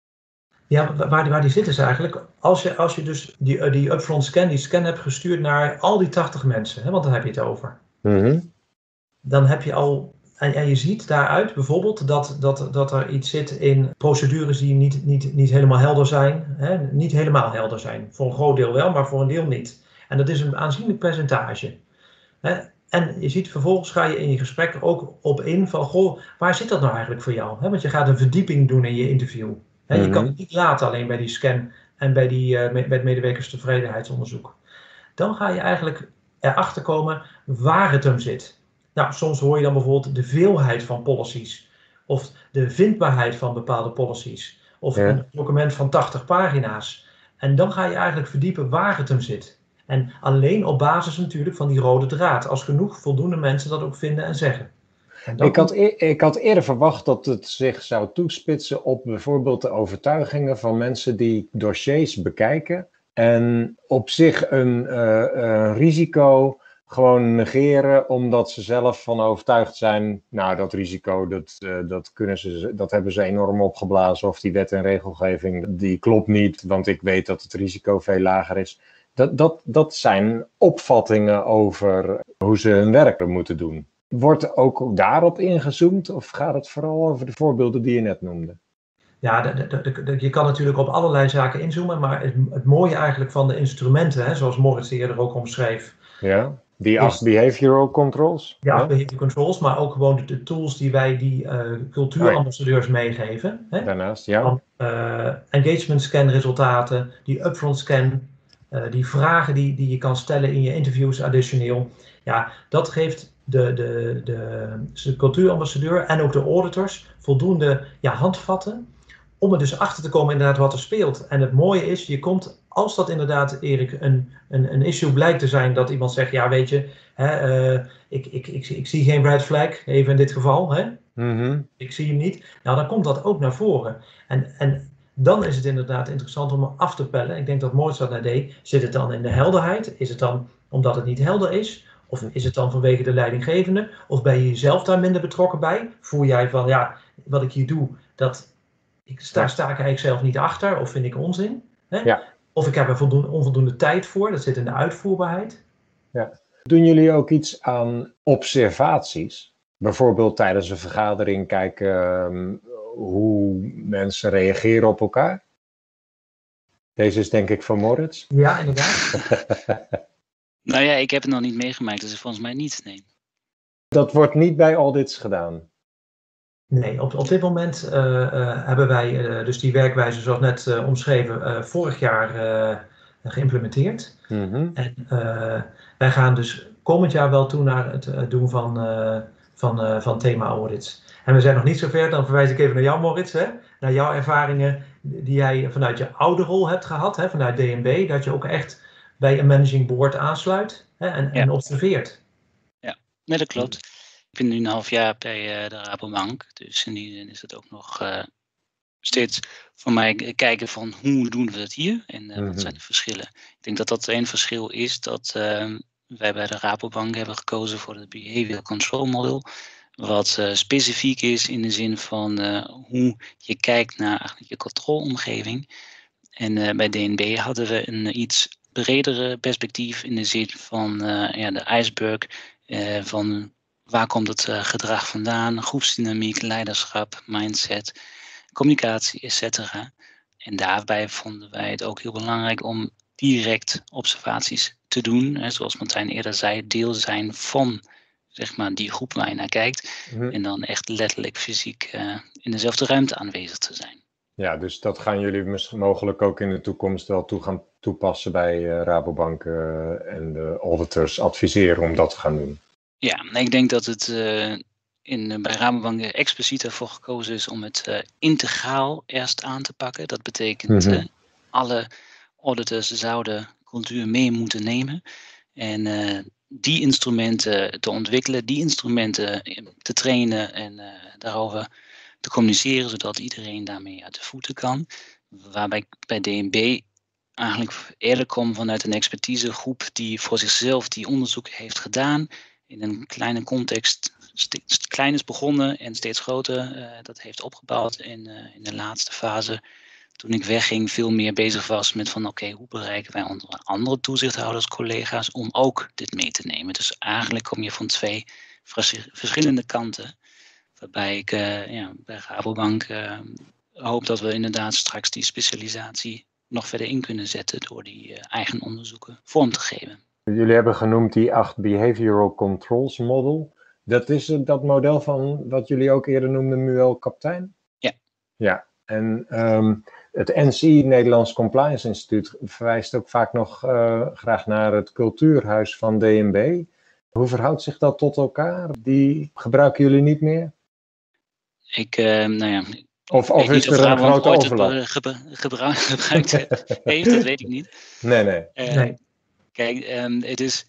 Ja, waar, waar die zit is eigenlijk, als je, als je dus die, die upfront scan, die scan hebt gestuurd naar al die tachtig mensen, hè, want daar heb je het over. Mm-hmm. Dan heb je al, en, en je ziet daaruit bijvoorbeeld dat, dat, dat er iets zit in procedures die niet, niet, niet helemaal helder zijn. Hè? Niet helemaal helder zijn. Voor een groot deel wel, maar voor een deel niet. En dat is een aanzienlijk percentage. Hè? En je ziet vervolgens ga je in je gesprek ook op in van, goh, waar zit dat nou eigenlijk voor jou? Hè? Want je gaat een verdieping doen in je interview. Hè? Mm-hmm. Je kan het niet laten alleen bij die scan en bij, die, uh, bij het medewerkerstevredenheidsonderzoek. Dan ga je eigenlijk erachter komen waar het hem zit. Nou, soms hoor je dan bijvoorbeeld de veelheid van policies. Of de vindbaarheid van bepaalde policies. Of ja. een document van tachtig pagina's. En dan ga je eigenlijk verdiepen waar het hem zit. En alleen op basis natuurlijk van die rode draad. Als genoeg voldoende mensen dat ook vinden en zeggen. En
ik, had e- ik had eerder verwacht dat het zich zou toespitsen op bijvoorbeeld de overtuigingen van mensen die dossiers bekijken. En op zich een, uh, een risico gewoon negeren omdat ze zelf van overtuigd zijn. Nou, dat risico, dat, uh, dat, kunnen ze, dat hebben ze enorm opgeblazen. Of die wet en regelgeving, die klopt niet, want ik weet dat het risico veel lager is. Dat, dat, dat zijn opvattingen over hoe ze hun werk moeten doen. Wordt ook daarop ingezoomd of gaat het vooral over de voorbeelden die je net noemde?
Ja, de, de, de, de, je kan natuurlijk op allerlei zaken inzoomen, maar het, het mooie eigenlijk van de instrumenten, hè, zoals Moritz eerder ook omschreef.
Ja, die acht behavioral controls.
Die acht ja. behavioral controls, maar ook gewoon de, de tools die wij die uh, cultuurambassadeurs oh ja. meegeven. Hè?
Daarnaast, ja.
Van, uh, engagement scan resultaten, die upfront scan, uh, die vragen die, die je kan stellen in je interviews additioneel. Ja, dat geeft de, de, de, de cultuurambassadeur en ook de auditors voldoende ja, handvatten om er dus achter te komen inderdaad wat er speelt. En het mooie is, je komt, als dat inderdaad, Erik, een, een, een issue blijkt te zijn dat iemand zegt, ja weet je, hè, uh, ik, ik, ik, ik zie geen red flag, even in dit geval, hè? Mm-hmm. Ik zie hem niet. Nou, dan komt dat ook naar voren. En, en dan is het inderdaad interessant om hem af te pellen. Ik denk dat Moritz dat naar deed. Zit het dan in de helderheid? Is het dan omdat het niet helder is? Of is het dan vanwege de leidinggevende? Of ben je jezelf daar minder betrokken bij? Voel jij van, ja, wat ik hier doe, dat, ik, daar sta ik eigenlijk zelf niet achter of vind ik onzin? Hè?
Ja.
Of ik heb er voldoende, onvoldoende tijd voor, dat zit in de uitvoerbaarheid.
Ja. Doen jullie ook iets aan observaties? Bijvoorbeeld tijdens een vergadering kijken um, hoe mensen reageren op elkaar? Deze is denk ik van Moritz.
Ja, inderdaad.
Nou ja, ik heb het nog niet meegemaakt, dus volgens mij niet, nee.
Dat wordt niet bij audits gedaan?
Nee, op, op dit moment uh, uh, hebben wij uh, dus die werkwijze zoals net uh, omschreven uh, vorig jaar uh, geïmplementeerd.
Mm-hmm.
En uh, wij gaan dus komend jaar wel toe naar het uh, doen van, uh, van, uh, van thema-audits. En we zijn nog niet zo ver, dan verwijs ik even naar jou, Moritz, hè? Naar jouw ervaringen die jij vanuit je oude rol hebt gehad, hè? Vanuit D N B, dat je ook echt bij een managing board aansluit, hè? En,
Ja.
en observeert.
Ja, nee, dat klopt. Ik ben nu een half jaar bij uh, de Rabobank, dus in die zin is het ook nog uh, steeds voor mij kijken van hoe doen we het hier en uh,
Mm-hmm.
wat zijn de verschillen. Ik denk dat dat één verschil is dat uh, wij bij de Rabobank hebben gekozen voor het Behavioral Control Model, wat uh, specifiek is in de zin van uh, hoe je kijkt naar eigenlijk je controleomgeving. En uh, bij D N B hadden we een iets bredere perspectief in de zin van uh, ja, de iceberg, uh, van waar komt het uh, gedrag vandaan, groepsdynamiek, leiderschap, mindset, communicatie, et cetera. En daarbij vonden wij het ook heel belangrijk om direct observaties te doen. Hè, zoals Martijn eerder zei, deel zijn van zeg maar, die groep waar je naar kijkt.
Mm-hmm.
En dan echt letterlijk fysiek uh, in dezelfde ruimte aanwezig te zijn.
Ja, dus dat gaan jullie mis- mogelijk ook in de toekomst wel toe gaan toepassen bij uh, Rabobank uh, en de auditors adviseren om dat te gaan doen.
Ja, ik denk dat het uh, in, bij Rabobank expliciet ervoor gekozen is om het uh, integraal eerst aan te pakken. Dat betekent mm-hmm. uh, alle auditors zouden cultuur mee moeten nemen. En uh, die instrumenten te ontwikkelen, die instrumenten te trainen en uh, daarover te communiceren, zodat iedereen daarmee uit de voeten kan. Waarbij bij D N B eigenlijk eerder komt vanuit een expertisegroep die voor zichzelf die onderzoek heeft gedaan. In een kleine context, steeds klein is begonnen en steeds groter. Uh, dat heeft opgebouwd in, uh, in de laatste fase. Toen ik wegging, veel meer bezig was met van oké, okay, hoe bereiken wij onze andere toezichthouders, collega's, om ook dit mee te nemen. Dus eigenlijk kom je van twee verschillende kanten. Waarbij ik uh, ja, bij Rabobank uh, hoop dat we inderdaad straks die specialisatie nog verder in kunnen zetten door die uh, eigen onderzoeken vorm te geven.
Jullie hebben genoemd die acht Behavioral Controls Model. Dat is dat model van wat jullie ook eerder noemden, M U L Kaptein?
Ja.
Ja, en um, het N C I, Nederlands Compliance Instituut, verwijst ook vaak nog uh, graag naar het cultuurhuis van D N B. Hoe verhoudt zich dat tot elkaar? Die gebruiken jullie niet meer?
Ik, uh, nou ja...
Of, of is er een grote overlap?
Ooit gebru- gebru- gebruikt heeft, dat weet ik niet.
Nee, nee.
Uh,
nee.
Kijk, um, het, is,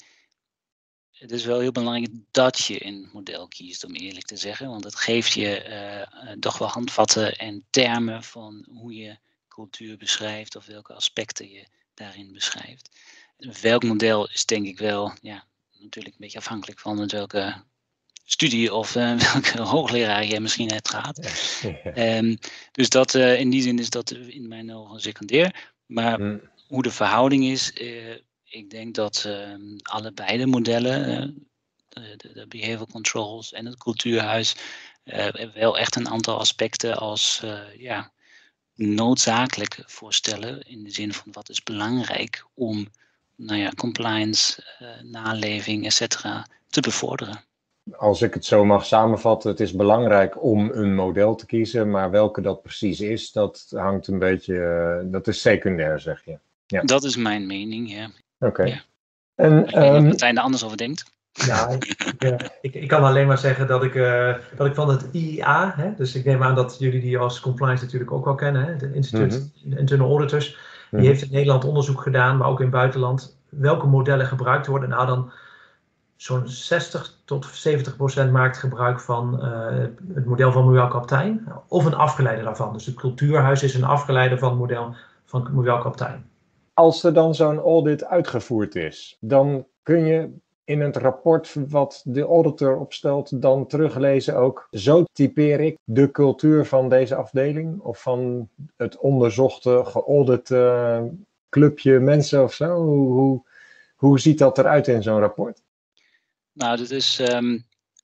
het is wel heel belangrijk dat je een model kiest, om eerlijk te zeggen. Want het geeft je uh, toch wel handvatten en termen van hoe je cultuur beschrijft of welke aspecten je daarin beschrijft. Welk model is denk ik wel, ja, natuurlijk een beetje afhankelijk van met welke studie of uh, welke hoogleraar je misschien hebt gehad. Ja. Um, dus dat, uh, in die zin is dat in mijn ogen secundair. Maar hmm. hoe de verhouding is, uh, ik denk dat uh, allebei de modellen, uh, de, de, de behavioral controls en het cultuurhuis, uh, wel echt een aantal aspecten als uh, ja, noodzakelijk voorstellen. In de zin van wat is belangrijk om nou ja, compliance, uh, naleving, et cetera te bevorderen.
Als ik het zo mag samenvatten, het is belangrijk om een model te kiezen, maar welke dat precies is, dat hangt een beetje, uh, dat is secundair, zeg je.
Ja. Dat is mijn mening, ja.
Oké. Okay.
Ja.
En
ik weet niet of Martijn er anders over denkt.
Ja, ik, ik, ik, ik kan alleen maar zeggen dat ik, uh, dat ik van het I I A, hè, dus ik neem aan dat jullie die als compliance natuurlijk ook wel kennen, hè, de Instituut mm-hmm. Internal Auditors, die mm-hmm. heeft in Nederland onderzoek gedaan, maar ook in het buitenland, welke modellen gebruikt worden. Nou, dan zo'n zestig tot zeventig procent maakt gebruik van uh, het model van Muel-Kaptein of een afgeleide daarvan. Dus het cultuurhuis is een afgeleide van het model van Muel-Kaptein.
Als er dan zo'n audit uitgevoerd is, dan kun je in het rapport wat de auditor opstelt dan teruglezen ook, zo typeer ik de cultuur van deze afdeling of van het onderzochte, geaudite clubje mensen of zo. Hoe, hoe, hoe ziet dat eruit in zo'n rapport?
Nou, dit is, um,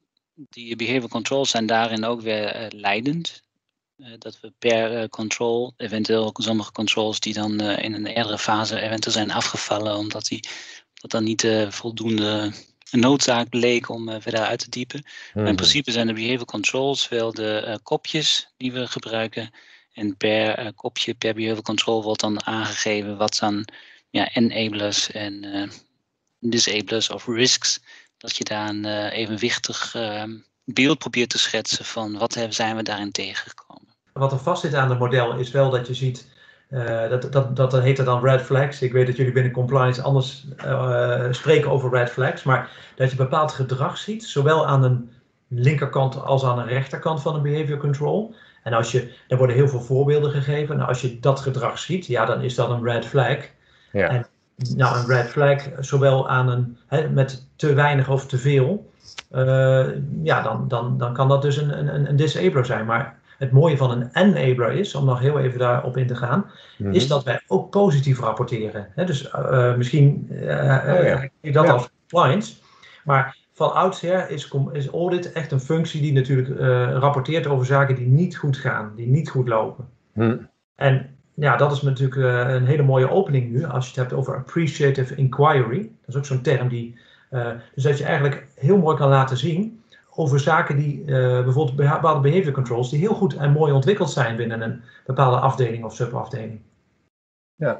die behavior controls zijn daarin ook weer uh, leidend. Uh, dat we per uh, control, eventueel ook sommige controls die dan uh, in een eerdere fase eventueel zijn afgevallen, omdat die, dat dan niet uh, voldoende noodzaak bleek om uh, verder uit te diepen. Mm-hmm. Maar in principe zijn de behavior controls wel de uh, kopjes die we gebruiken. En per uh, kopje, per behavior control wordt dan aangegeven wat dan ja, enablers en uh, disablers of risks, dat je daar een uh, evenwichtig uh, beeld probeert te schetsen van wat zijn we daarin tegengekomen.
Wat er vast zit aan het model is wel dat je ziet, uh, dat, dat, dat heet er dan red flags. Ik weet dat jullie binnen compliance anders uh, spreken over red flags, maar dat je bepaald gedrag ziet, zowel aan een linkerkant als aan een rechterkant van een behavior control. En als je, er worden heel veel voorbeelden gegeven. Nou, als je dat gedrag ziet, ja, dan is dat een red flag.
Ja.
En, nou, een red flag, zowel aan een, he, met te weinig of te veel, uh, ja, dan, dan, dan kan dat dus een, een, een disabler zijn. Maar het mooie van een enabler is, om nog heel even daarop in te gaan, mm-hmm. is dat wij ook positief rapporteren. He, dus uh, misschien uh, oh, ja. uh, dat ja. als compliance, maar van oudsher is, is audit echt een functie die natuurlijk uh, rapporteert over zaken die niet goed gaan, die niet goed lopen. Mm. En ja, dat is natuurlijk uh, een hele mooie opening nu, als je het hebt over appreciative inquiry. Dat is ook zo'n term die, uh, dus dat je eigenlijk heel mooi kan laten zien over zaken die, uh, bijvoorbeeld bepaalde behavior controls, die heel goed en mooi ontwikkeld zijn binnen een bepaalde afdeling of subafdeling.
Ja.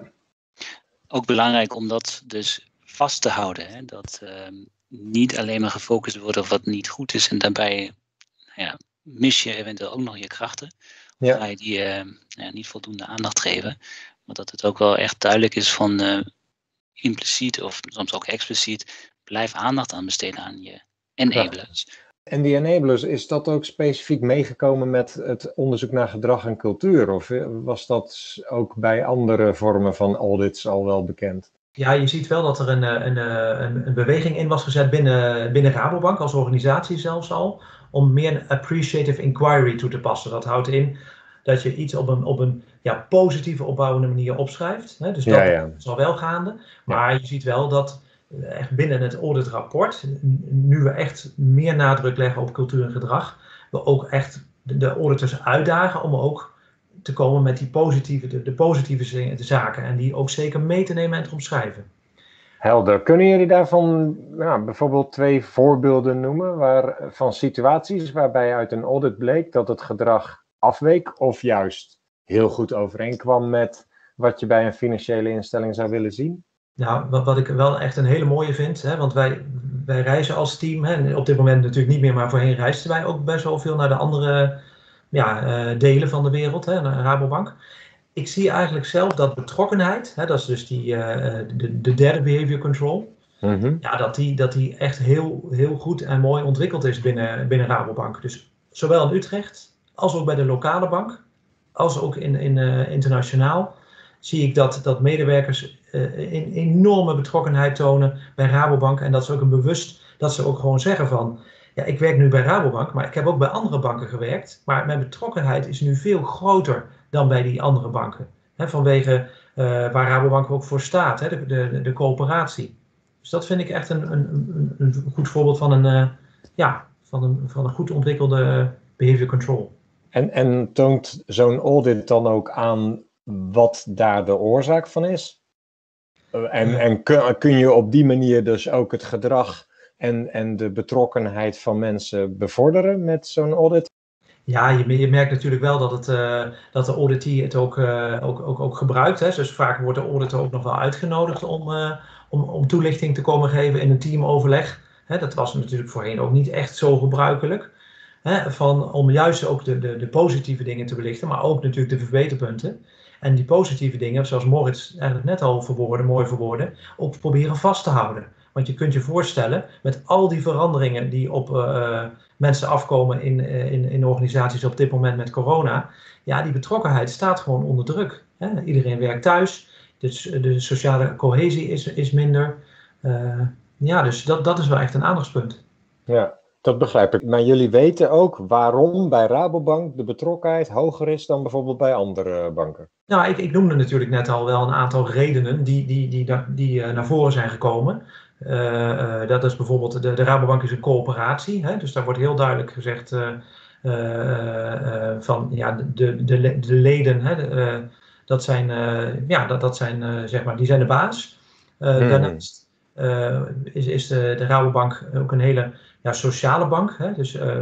Ook belangrijk om dat dus vast te houden, hè? Dat uh, niet alleen maar gefocust wordt op wat niet goed is en daarbij ja, mis je eventueel ook nog je krachten. Of ja. ga je die uh, ja, niet voldoende aandacht geven. Maar dat het ook wel echt duidelijk is van uh, impliciet of soms ook expliciet, blijf aandacht aan besteden aan je enablers.
Ja. En die enablers, is dat ook specifiek meegekomen met het onderzoek naar gedrag en cultuur? Of was dat ook bij andere vormen van audits al wel bekend?
Ja, je ziet wel dat er een, een, een, een beweging in was gezet binnen, binnen Rabobank, als organisatie zelfs al, om meer een appreciative inquiry toe te passen. Dat houdt in dat je iets op een, op een ja, positieve, opbouwende manier opschrijft. Hè? Dus dat ja, ja. is al wel gaande. Maar ja. je ziet wel dat echt binnen het auditrapport, nu we echt meer nadruk leggen op cultuur en gedrag, we ook echt de, de auditors uitdagen om ook te komen met die positieve, de, de positieve de zaken en die ook zeker mee te nemen en te omschrijven.
Helder. Kunnen jullie daarvan nou, bijvoorbeeld twee voorbeelden noemen waar, van situaties waarbij uit een audit bleek dat het gedrag afweek of juist heel goed overeenkwam met wat je bij een financiële instelling zou willen zien?
Nou, wat, wat ik wel echt een hele mooie vind, hè, want wij, wij reizen als team, hè, op dit moment natuurlijk niet meer, maar voorheen reisden wij ook best wel veel naar de andere ja, uh, delen van de wereld, hè, naar Rabobank. Ik zie eigenlijk zelf dat betrokkenheid, hè, dat is dus die, uh, de, de derde behavior control, mm-hmm. ja, dat, die, dat die echt heel, heel goed en mooi ontwikkeld is binnen, binnen Rabobank. Dus zowel in Utrecht, als ook bij de lokale bank, als ook in, in, uh, internationaal, zie ik dat, dat medewerkers uh, een enorme betrokkenheid tonen bij Rabobank. En dat ze ook een bewust, dat ze ook gewoon zeggen van, ja, ik werk nu bij Rabobank, maar ik heb ook bij andere banken gewerkt. Maar mijn betrokkenheid is nu veel groter dan bij die andere banken. Hè, vanwege uh, waar Rabobank ook voor staat, hè, de, de, de coöperatie. Dus dat vind ik echt een, een, een, een goed voorbeeld van een, uh, ja, van een, van een goed ontwikkelde behavior control.
En, en toont zo'n audit dan ook aan wat daar de oorzaak van is? En, en kun, kun je op die manier dus ook het gedrag en, en de betrokkenheid van mensen bevorderen met zo'n audit?
Ja, je, je merkt natuurlijk wel dat, het, uh, dat de auditee het ook, uh, ook, ook, ook gebruikt. Hè. Dus vaak wordt de auditor ook nog wel uitgenodigd om, uh, om, om toelichting te komen geven in een teamoverleg. Hè, dat was natuurlijk voorheen ook niet echt zo gebruikelijk. Hè, van, om juist ook de, de, de positieve dingen te belichten, maar ook natuurlijk de verbeterpunten. En die positieve dingen, zoals Moritz eigenlijk net al verwoordde, mooi verwoordde, ook proberen vast te houden. Want je kunt je voorstellen, met al die veranderingen die op uh, mensen afkomen in, uh, in, in organisaties op dit moment met corona, ja, die betrokkenheid staat gewoon onder druk. Hè? Iedereen werkt thuis, dus de sociale cohesie is, is minder. Uh, ja, dus dat, dat is wel echt een aandachtspunt.
Ja, dat begrijp ik. Maar jullie weten ook waarom bij Rabobank de betrokkenheid hoger is dan bijvoorbeeld bij andere banken?
Nou, ik, ik noemde natuurlijk net al wel een aantal redenen die, die, die, die, die uh, naar voren zijn gekomen. Uh, uh, dat is bijvoorbeeld, de, de Rabobank is een coöperatie, hè? Dus daar wordt heel duidelijk gezegd uh, uh, uh, van ja, de, de, de leden, hè, de, uh, dat zijn, uh, ja, dat, dat zijn uh, zeg maar, die zijn de baas. Uh, hmm. Daarnaast uh, is, is de, de Rabobank ook een hele ja, sociale bank. Hè? Dus uh,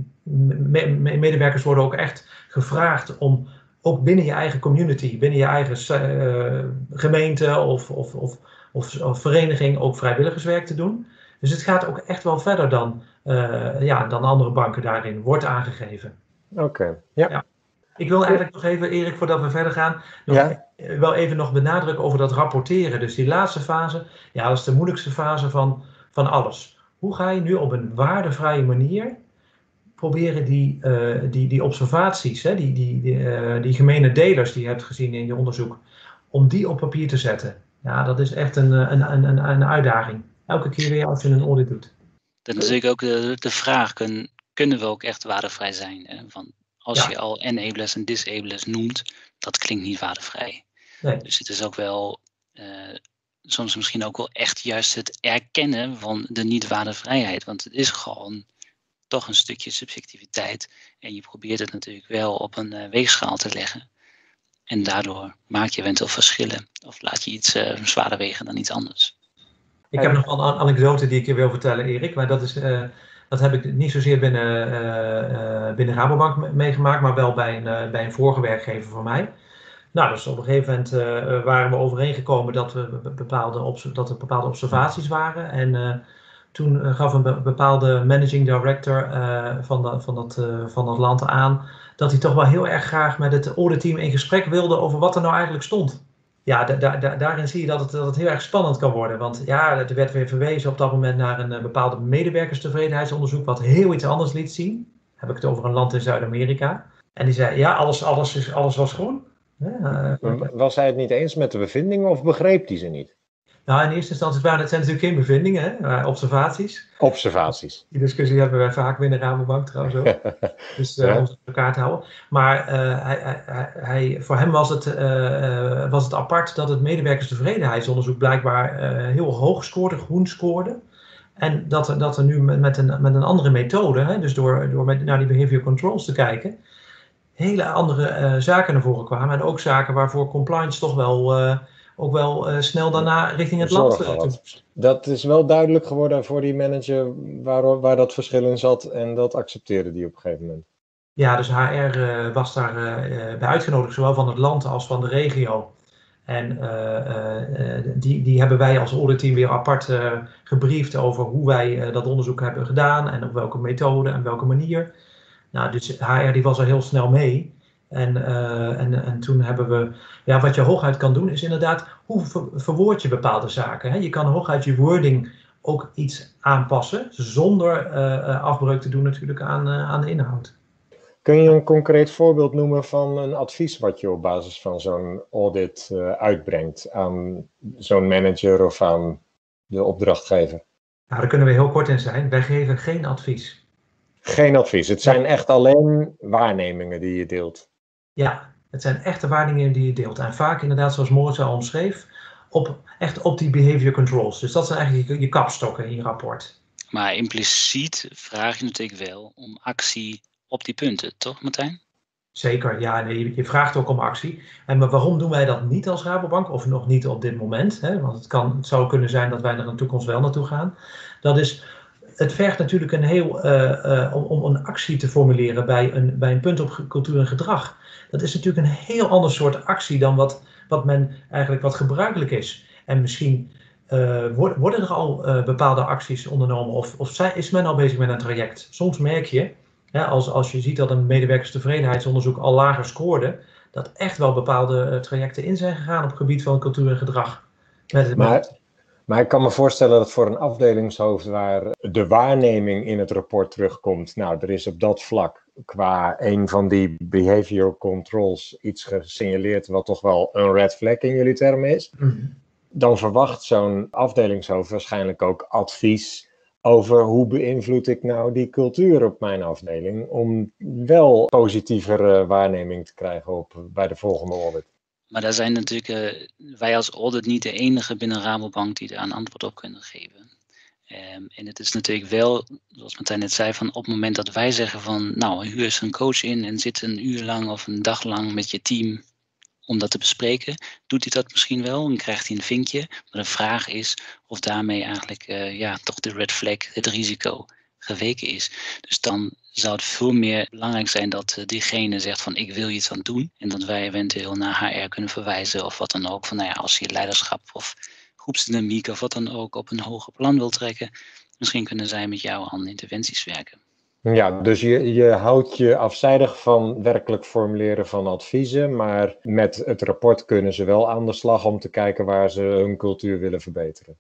me, me, medewerkers worden ook echt gevraagd om ook binnen je eigen community, binnen je eigen uh, gemeente of, of, of, of, of vereniging ook vrijwilligerswerk te doen. Dus het gaat ook echt wel verder dan, uh, ja, dan andere banken daarin, wordt aangegeven.
Oké, okay. ja.
ja. Ik wil eigenlijk nog even, Erik, voordat we verder gaan, nog
ja.
wel even nog benadrukken over dat rapporteren. Dus die laatste fase, ja, dat is de moeilijkste fase van, van alles. Hoe ga je nu op een waardevrije manier proberen die, uh, die, die observaties, hè, die, die, die, uh, die gemene delers die je hebt gezien in je onderzoek, om die op papier te zetten? Ja, dat is echt een, een, een, een, een uitdaging. Elke keer weer als je een audit doet.
Dan is natuurlijk ook de, de vraag, kun, kunnen we ook echt waardevrij zijn? Hè? Van, als ja. je al enablers en disablers noemt, dat klinkt niet waardevrij.
Nee.
Dus het is ook wel, uh, soms misschien ook wel echt juist het erkennen van de niet-waardevrijheid. Want het is gewoon toch een stukje subjectiviteit. En je probeert het natuurlijk wel op een uh, weegschaal te leggen. En daardoor maak je eventueel verschillen. Of laat je iets uh, zwaarder wegen dan iets anders.
Ik heb nog wel een anekdote die ik je wil vertellen, Erik. Maar dat, is, uh, dat heb ik niet zozeer binnen, uh, uh, binnen Rabobank meegemaakt, maar wel bij een, uh, bij een vorige werkgever van mij. Nou, dus op een gegeven moment uh, waren we overeengekomen dat, we bepaalde dat er bepaalde observaties waren. En uh, toen uh, gaf een bepaalde managing director uh, van, de, van, dat, uh, van dat land aan dat hij toch wel heel erg graag met het auditteam in gesprek wilde over wat er nou eigenlijk stond. Ja, da, da, daarin zie je dat het, dat het heel erg spannend kan worden. Want ja, er werd weer verwezen op dat moment naar een uh, bepaalde medewerkerstevredenheidsonderzoek wat heel iets anders liet zien. Heb ik het over een land in Zuid-Amerika. En die zei, ja, alles, alles, is, alles was groen. Ja, uh,
was hij het niet eens met de bevindingen of begreep hij ze niet?
Nou, in eerste instantie waren het zijn natuurlijk geen bevindingen, hè, maar observaties.
Observaties.
Die discussie hebben wij vaak binnen Rabobank trouwens ook. Dus uh, ja. om het elkaar te houden. Maar uh, hij, hij, hij, voor hem was het, uh, was het apart dat het medewerkerstevredenheidsonderzoek blijkbaar uh, heel hoog scoorde, groen scoorde. En dat er, dat er nu met een, met een andere methode, hè, dus door, door met, naar die behavior controls te kijken, hele andere uh, zaken naar voren kwamen. En ook zaken waarvoor compliance toch wel... Uh, ook wel uh, snel daarna richting het land. Uh,
dat is wel duidelijk geworden voor die manager waar, waar dat verschil in zat en dat accepteerde die op een gegeven moment.
Ja, dus H R uh, was daar uh, bij uitgenodigd, zowel van het land als van de regio. En uh, uh, die, die hebben wij als auditteam weer apart uh, gebriefd over hoe wij uh, dat onderzoek hebben gedaan en op welke methode en welke manier. Nou, dus H R die was er heel snel mee. En, uh, en, en toen hebben we, ja, wat je hooguit kan doen is inderdaad, hoe ver, verwoord je bepaalde zaken? Hè? Je kan hooguit je wording ook iets aanpassen, zonder uh, afbreuk te doen natuurlijk aan, uh, aan de inhoud.
Kun je een concreet voorbeeld noemen van een advies wat je op basis van zo'n audit uh, uitbrengt aan zo'n manager of aan de opdrachtgever?
Nou, daar kunnen we heel kort in zijn. Wij geven geen advies.
Geen advies, het zijn echt alleen waarnemingen die je deelt.
Ja, het zijn echte waarnemingen die je deelt. En vaak inderdaad, zoals Moritz al omschreef, op, echt op die behavior controls. Dus dat zijn eigenlijk je, je kapstokken in je rapport.
Maar impliciet vraag je natuurlijk wel om actie op die punten, toch Martijn?
Zeker, ja. Nee, je vraagt ook om actie. En maar waarom doen wij dat niet als Rabobank? Of nog niet op dit moment? Hè? Want het, kan, het zou kunnen zijn dat wij er in de toekomst wel naartoe gaan. Dat is... Het vergt natuurlijk een heel, uh, uh, om, om een actie te formuleren bij een, bij een punt op cultuur en gedrag. Dat is natuurlijk een heel ander soort actie dan wat, wat men eigenlijk wat gebruikelijk is. En misschien uh, worden, worden er al uh, bepaalde acties ondernomen of, of zijn, is men al bezig met een traject. Soms merk je, hè, als, als je ziet dat een medewerkerstevredenheidsonderzoek al lager scoorde, dat echt wel bepaalde uh, trajecten in zijn gegaan op het gebied van cultuur en gedrag. Met,
maar...
met,
Maar ik kan me voorstellen dat voor een afdelingshoofd waar de waarneming in het rapport terugkomt, nou, er is op dat vlak qua een van die behavioral controls iets gesignaleerd wat toch wel een red flag in jullie termen is, mm-hmm. dan verwacht zo'n afdelingshoofd waarschijnlijk ook advies over hoe beïnvloed ik nou die cultuur op mijn afdeling om wel positievere waarneming te krijgen op, bij de volgende audit.
Maar daar zijn natuurlijk uh, wij als audit niet de enige binnen Rabobank die daar een antwoord op kunnen geven. Um, en het is natuurlijk wel, zoals Martijn net zei, van op het moment dat wij zeggen van nou, huur eens een coach in en zit een uur lang of een dag lang met je team om dat te bespreken, doet hij dat misschien wel en krijgt hij een vinkje. Maar de vraag is of daarmee eigenlijk uh, ja, toch de red flag, het risico geweken is. Dus dan zou het veel meer belangrijk zijn dat uh, diegene zegt van ik wil iets aan doen. En dat wij eventueel naar H R kunnen verwijzen of wat dan ook. Van nou ja, als je leiderschap of groepsdynamiek of wat dan ook op een hoger plan wil trekken. Misschien kunnen zij met jou aan interventies werken.
Ja, dus je, je houdt je afzijdig van werkelijk formuleren van adviezen. Maar met het rapport kunnen ze wel aan de slag om te kijken waar ze hun cultuur willen verbeteren.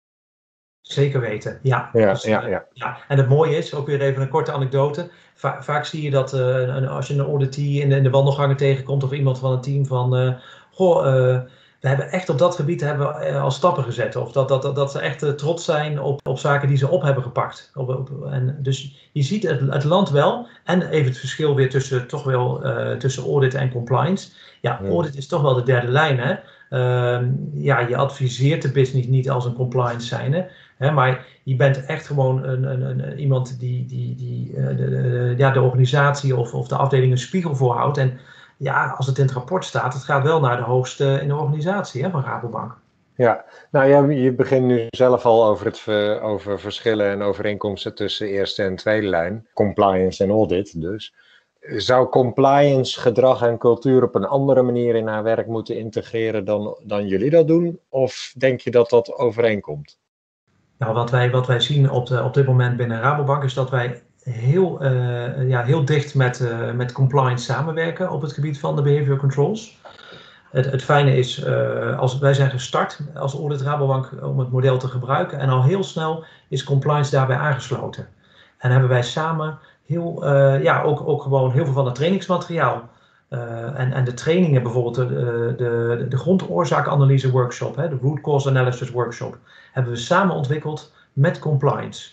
Zeker weten, ja.
Ja,
dus,
ja, ja.
ja. En het mooie is, ook weer even een korte anekdote. Va- vaak zie je dat uh, als je een auditee in de, in de wandelgangen tegenkomt of iemand van het team van... Uh, goh, uh, we hebben echt op dat gebied hebben we, uh, al stappen gezet. Of dat, dat, dat, dat ze echt uh, trots zijn op, op zaken die ze op hebben gepakt. Op, op, en dus je ziet het, het land wel. En even het verschil weer tussen, toch wel, uh, tussen audit en compliance. Ja,
Hmm.
audit is toch wel de derde lijn, hè. Uh, ja, je adviseert de business niet als een compliance zijnde. Hè, maar je bent echt gewoon een, een, een, iemand die, die, die uh, de, de, ja, de organisatie of, of de afdeling een spiegel voorhoudt. En ja, als het in het rapport staat, het gaat wel naar de hoogste in de organisatie, hè, van Rabobank.
Ja, nou ja, je begint nu zelf al over, het, over verschillen en overeenkomsten tussen eerste en tweede lijn. Compliance en audit dus. Zou compliance gedrag en cultuur op een andere manier in haar werk moeten integreren dan, dan jullie dat doen? Of denk je dat dat overeenkomt?
Nou, wat wij, wat wij zien op, de, op dit moment binnen Rabobank is dat wij heel, uh, ja, heel dicht met, uh, met compliance samenwerken op het gebied van de behavior controls. Het, het fijne is, uh, als wij zijn gestart als audit Rabobank om het model te gebruiken en al heel snel is compliance daarbij aangesloten. En hebben wij samen heel, uh, ja, ook, ook gewoon heel veel van het trainingsmateriaal uh, en, en de trainingen, bijvoorbeeld de, de, de grondoorzaakanalyse workshop, hè, de root cause analysis workshop, hebben we samen ontwikkeld met compliance.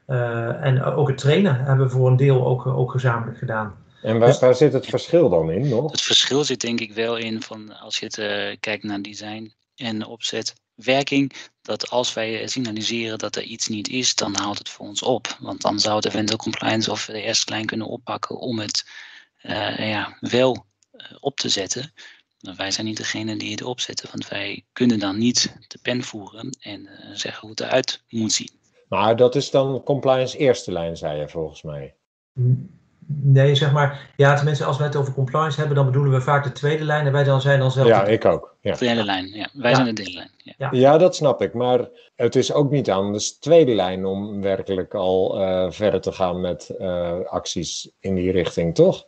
Uh, en ook het trainen hebben we voor een deel ook, ook gezamenlijk gedaan.
En waar, waar zit het verschil dan in nog?
Het verschil zit denk ik wel in van als je het uh, kijkt naar design en opzet, werking, dat als wij signaliseren dat er iets niet is, dan haalt het voor ons op. Want dan zou het eventueel compliance of de eerste lijn kunnen oppakken om het uh, ja, wel uh, op te zetten. Maar wij zijn niet degene die het opzetten, want wij kunnen dan niet de pen voeren en uh, zeggen hoe het eruit moet zien.
Maar dat is dan compliance eerste lijn, zei je volgens mij.
Nee, zeg maar, ja, tenminste als wij het over compliance hebben, dan bedoelen we vaak de tweede lijn en wij dan zijn dan zelf...
Ja,
de...
ik ook. Ja.
De derde lijn, ja. Wij
ja.
zijn de derde lijn. Ja.
Ja.
ja, dat snap ik, maar het is ook niet anders tweede lijn om werkelijk al uh, verder te gaan met uh, acties in die richting, toch?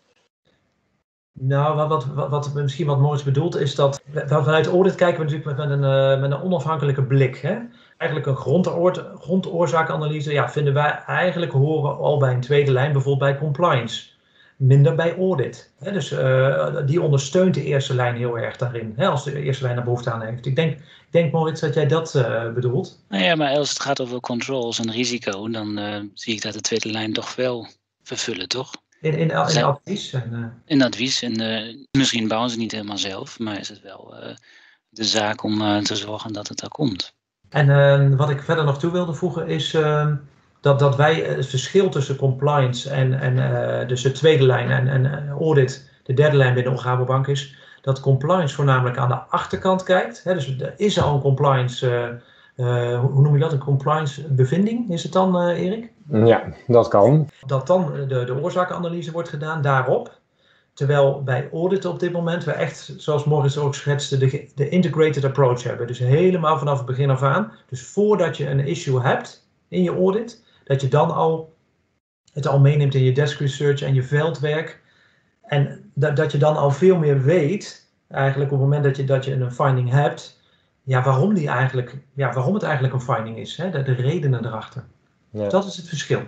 Nou, wat, wat, wat misschien wat Moritz bedoelt is dat vanuit audit kijken we natuurlijk met een, uh, met een onafhankelijke blik. Hè? Eigenlijk een grondoor, grondoorzaakanalyse ja, vinden wij eigenlijk horen al bij een tweede lijn, bijvoorbeeld bij compliance. Minder bij audit. Hè? Dus uh, die ondersteunt de eerste lijn heel erg daarin, hè? Als de eerste lijn daar behoefte aan heeft. Ik denk, ik denk Moritz dat jij dat uh, bedoelt.
Nou ja, maar als het gaat over controls en risico, dan uh, zie ik dat de tweede lijn toch wel vervullen, toch?
In, in, in, in advies. En, uh...
In advies. En uh, misschien bouwen ze niet helemaal zelf, maar is het wel uh, de zaak om uh, te zorgen dat het daar komt.
En uh, wat ik verder nog toe wilde voegen is uh, dat, dat wij het verschil tussen compliance en, en uh, dus de tweede lijn en, en audit, de derde lijn binnen Rabobank is, dat compliance voornamelijk aan de achterkant kijkt. Hè, dus er is al een compliance, uh, uh, hoe noem je dat, een compliance bevinding, is het dan uh, Erik?
Ja, dat kan.
Dat dan de, de oorzakenanalyse wordt gedaan daarop. Terwijl bij audit op dit moment we echt, zoals Moritz ook schetste, de, de integrated approach hebben. Dus helemaal vanaf het begin af aan. Dus voordat je een issue hebt in je audit, dat je dan al het al meeneemt in je desk research en je veldwerk. En dat, dat je dan al veel meer weet, eigenlijk op het moment dat je, dat je een finding hebt, ja, waarom, die eigenlijk, ja, waarom het eigenlijk een finding is. Hè? De, de redenen erachter.
Ja.
Dat is het verschil.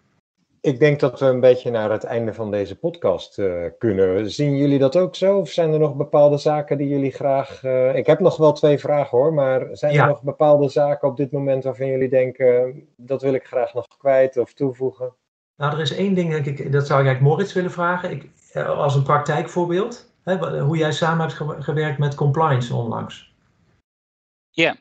Ik denk dat we een beetje naar het einde van deze podcast uh, kunnen. Zien jullie dat ook zo? Of zijn er nog bepaalde zaken die jullie graag... Uh, ik heb nog wel twee vragen hoor, maar zijn ja. er nog bepaalde zaken op dit moment waarvan jullie denken... dat wil ik graag nog kwijt of toevoegen?
Nou, er is één ding, denk ik, dat zou ik eigenlijk Moritz willen vragen. Ik, als een praktijkvoorbeeld. Hè, hoe jij samen hebt gewerkt met compliance onlangs.
Ja,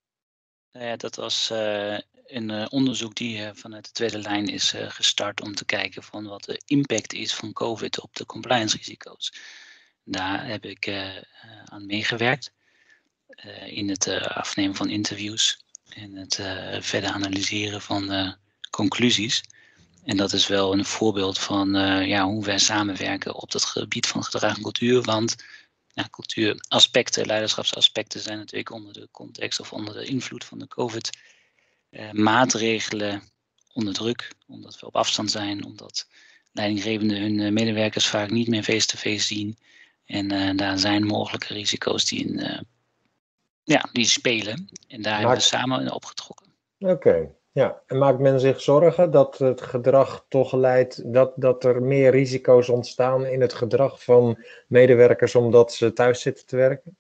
uh, dat was... Uh... een uh, onderzoek die uh, vanuit de tweede lijn is uh, gestart om te kijken van wat de impact is van COVID op de compliance risico's. Daar heb ik uh, uh, aan meegewerkt uh, in het uh, afnemen van interviews en het uh, verder analyseren van uh, conclusies. En dat is wel een voorbeeld van uh, ja, hoe wij samenwerken op het gebied van gedrag en cultuur. Want ja, cultuuraspecten, leiderschapsaspecten zijn natuurlijk onder de context of onder de invloed van de COVID Uh, maatregelen onder druk, omdat we op afstand zijn, omdat leidinggevenden hun uh, medewerkers vaak niet meer face-to-face zien. En uh, daar zijn mogelijke risico's die, in, uh, ja, die spelen. En daar maakt... hebben we samen opgetrokken.
Oké, okay. Ja. En maakt men zich zorgen dat het gedrag toch leidt, dat, dat er meer risico's ontstaan in het gedrag van medewerkers omdat ze thuis zitten te werken?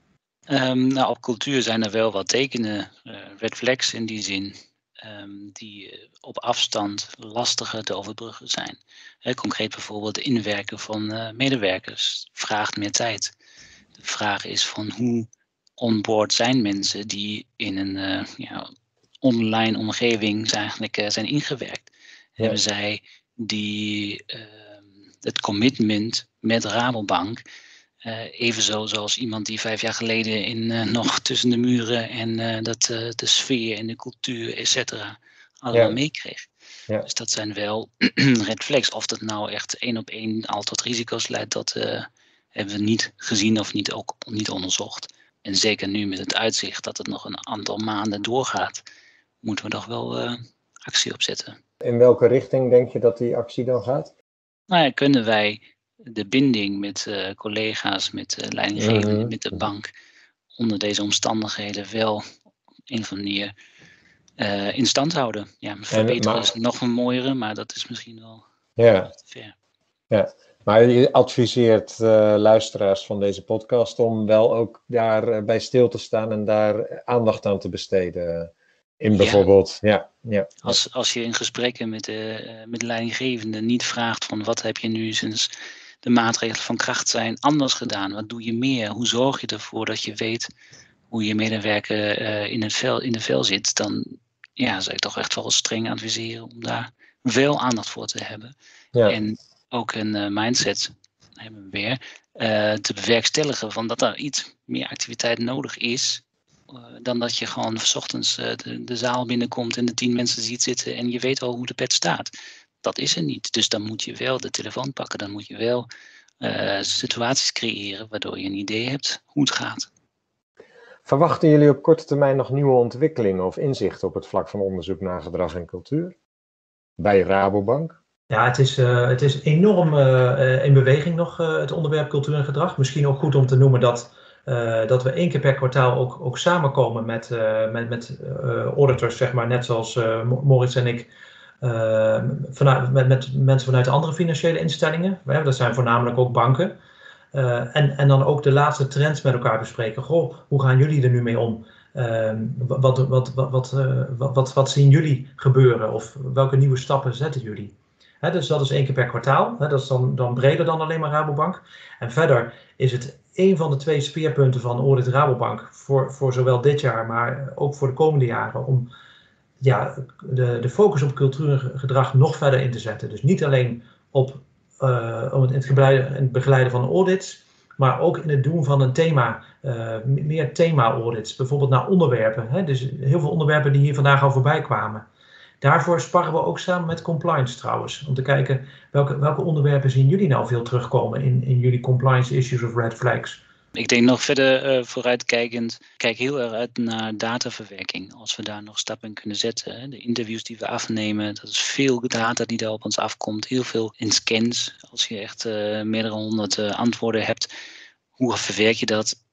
Um, nou, op cultuur zijn er wel wat tekenen, uh, red flags in die zin, um, die uh, op afstand lastiger te overbruggen zijn. He, concreet bijvoorbeeld het inwerken van uh, medewerkers vraagt meer tijd. De vraag is van hoe onboard zijn mensen die in een uh, ja, online omgeving zijn, eigenlijk, uh, zijn ingewerkt. Ja. Hebben zij die, uh, het commitment met Rabobank... Uh, evenzo zoals iemand die vijf jaar geleden in, uh, nog tussen de muren en uh, dat, uh, de sfeer en de cultuur, et cetera, allemaal ja. meekreeg. Ja. Dus dat zijn wel red flags. Of dat nou echt één op één al tot risico's leidt, dat uh, hebben we niet gezien of niet, ook niet onderzocht. En zeker nu met het uitzicht dat het nog een aantal maanden doorgaat, moeten we toch wel uh, actie opzetten.
In welke richting denk je dat die actie dan gaat?
Nou ja, kunnen wij de binding met uh, collega's, met uh, leidinggevenden, mm-hmm. met de bank, onder deze omstandigheden wel op een of andere manier uh, in stand houden. Ja, verbeteren maar, is nog een mooiere, maar dat is misschien wel
ja.
te ver.
Ja, maar je adviseert uh, luisteraars van deze podcast om wel ook daarbij bij stil te staan en daar aandacht aan te besteden. In bijvoorbeeld, ja. ja, ja.
Als, als je in gesprekken met de, uh, met de leidinggevende niet vraagt van wat heb je nu sinds de maatregelen van kracht zijn anders gedaan? Wat doe je meer? Hoe zorg je ervoor dat je weet hoe je medewerker uh, in, het vel, in de vel zit? Dan ja, zou ik toch echt wel streng adviseren om daar veel aandacht voor te hebben. Ja. En ook een uh, mindset hebben we weer, uh, te bewerkstelligen van dat er iets meer activiteit nodig is. Uh, dan dat je gewoon 's ochtends uh, de, de zaal binnenkomt en de tien mensen ziet zitten en je weet al hoe de pet staat. Dat is er niet. Dus dan moet je wel de telefoon pakken. Dan moet je wel uh, situaties creëren waardoor je een idee hebt hoe het gaat.
Verwachten jullie op korte termijn nog nieuwe ontwikkelingen of inzichten op het vlak van onderzoek naar gedrag en cultuur? Bij Rabobank?
Ja, het is, uh, het is enorm uh, in beweging nog, uh, het onderwerp cultuur en gedrag. Misschien ook goed om te noemen dat, uh, dat we één keer per kwartaal ook, ook samenkomen met, uh, met, met uh, auditors, zeg maar, net zoals uh, Moritz en ik. Uh, vanuit, met, met mensen vanuit andere financiële instellingen. Dat zijn voornamelijk ook banken. Uh, en, en dan ook de laatste trends met elkaar bespreken. Goh, hoe gaan jullie er nu mee om? Uh, wat, wat, wat, wat, uh, wat, wat, wat zien jullie gebeuren? Of welke nieuwe stappen zetten jullie? He, dus dat is één keer per kwartaal. He, dat is dan, dan breder dan alleen maar Rabobank. En verder is het een van de twee speerpunten van Audit Rabobank. Voor, voor zowel dit jaar, maar ook voor de komende jaren. Om ja, de, de focus op cultuur en gedrag nog verder in te zetten. Dus niet alleen op uh, om het, in, het gebleiden, in het begeleiden van audits, maar ook in het doen van een thema, uh, meer thema-audits. Bijvoorbeeld naar onderwerpen. Hè? Dus heel veel onderwerpen die hier vandaag al voorbij kwamen. Daarvoor sparren we ook samen met compliance trouwens. Om te kijken welke, welke onderwerpen zien jullie nou veel terugkomen in, in jullie compliance issues of red flags.
Ik denk nog verder uh, vooruitkijkend, kijk heel erg uit naar dataverwerking. Als we daar nog stappen in kunnen zetten. Hè. De interviews die we afnemen, dat is veel data die daar op ons afkomt. Heel veel in scans. Als je echt uh, meerdere honderd uh, antwoorden hebt, hoe verwerk je dat?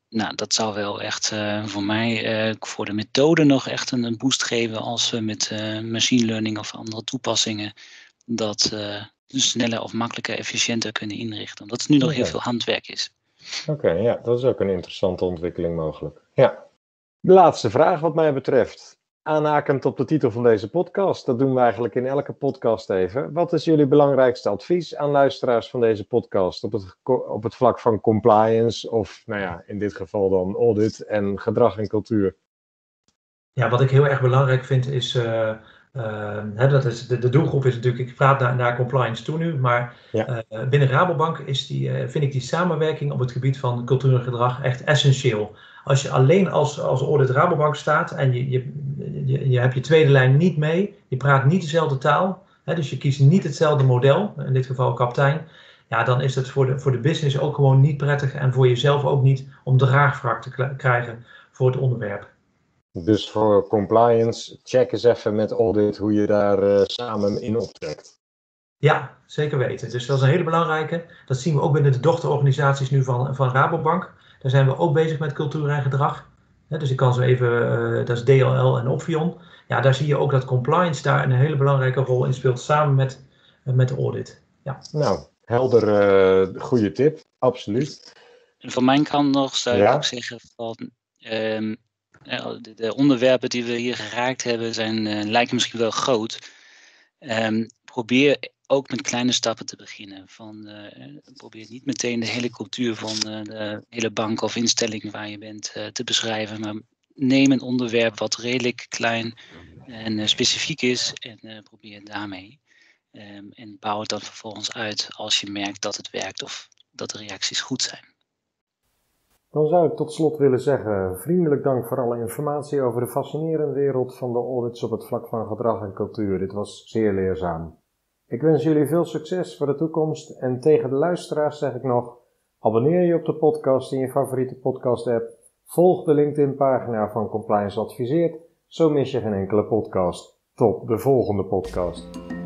nou, dat zou wel echt uh, voor mij uh, voor de methode nog echt een, een boost geven als we met uh, machine learning of andere toepassingen dat uh, sneller of makkelijker, efficiënter kunnen inrichten. Omdat het nu nog okay. heel veel handwerk is.
Oké, okay, ja, dat is ook een interessante ontwikkeling mogelijk. Ja. De laatste vraag wat mij betreft. Aanhakend op de titel van deze podcast, dat doen we eigenlijk in elke podcast even. Wat is jullie belangrijkste advies aan luisteraars van deze podcast op het, op het vlak van compliance of, nou ja, in dit geval dan audit en gedrag en cultuur?
Ja, wat ik heel erg belangrijk vind is, uh, uh, hè, dat is de, de doelgroep is natuurlijk, ik praat naar, naar compliance toe nu, maar ja. uh, binnen Rabobank is die, uh, vind ik die samenwerking op het gebied van cultuur en gedrag echt essentieel. Als je alleen als, als audit Rabobank staat en je, je, je, je hebt je tweede lijn niet mee, je praat niet dezelfde taal, hè, dus je kiest niet hetzelfde model, in dit geval kapitein, ja, dan is het voor de, voor de business ook gewoon niet prettig en voor jezelf ook niet om draagvlak te k- krijgen voor het onderwerp.
Dus voor compliance, check eens even met audit hoe je daar uh, samen in optrekt.
Ja, zeker weten. Dus dat is een hele belangrijke. Dat zien we ook binnen de dochterorganisaties nu van, van Rabobank. Daar zijn we ook bezig met cultuur en gedrag. He, dus ik kan zo even, uh, dat is D L L en Opvion. Ja, daar zie je ook dat compliance daar een hele belangrijke rol in speelt samen met, uh, met de audit. Ja.
Nou, helder, uh, goede tip, absoluut.
En van mijn kant nog zou ik ja? ook zeggen van... Um, de, de onderwerpen die we hier geraakt hebben zijn, uh, lijken misschien wel groot. Um, probeer ook met kleine stappen te beginnen. Van, uh, probeer niet meteen de hele cultuur van uh, de hele bank of instelling waar je bent uh, te beschrijven. Maar neem een onderwerp wat redelijk klein en uh, specifiek is en uh, probeer daarmee. Um, en bouw het dan vervolgens uit als je merkt dat het werkt of dat de reacties goed zijn.
Dan zou ik tot slot willen zeggen, vriendelijk dank voor alle informatie over de fascinerende wereld van de audits op het vlak van gedrag en cultuur. Dit was zeer leerzaam. Ik wens jullie veel succes voor de toekomst en tegen de luisteraars zeg ik nog, abonneer je op de podcast in je favoriete podcast app, volg de LinkedIn pagina van Compliance Adviseert, zo mis je geen enkele podcast. Tot de volgende podcast.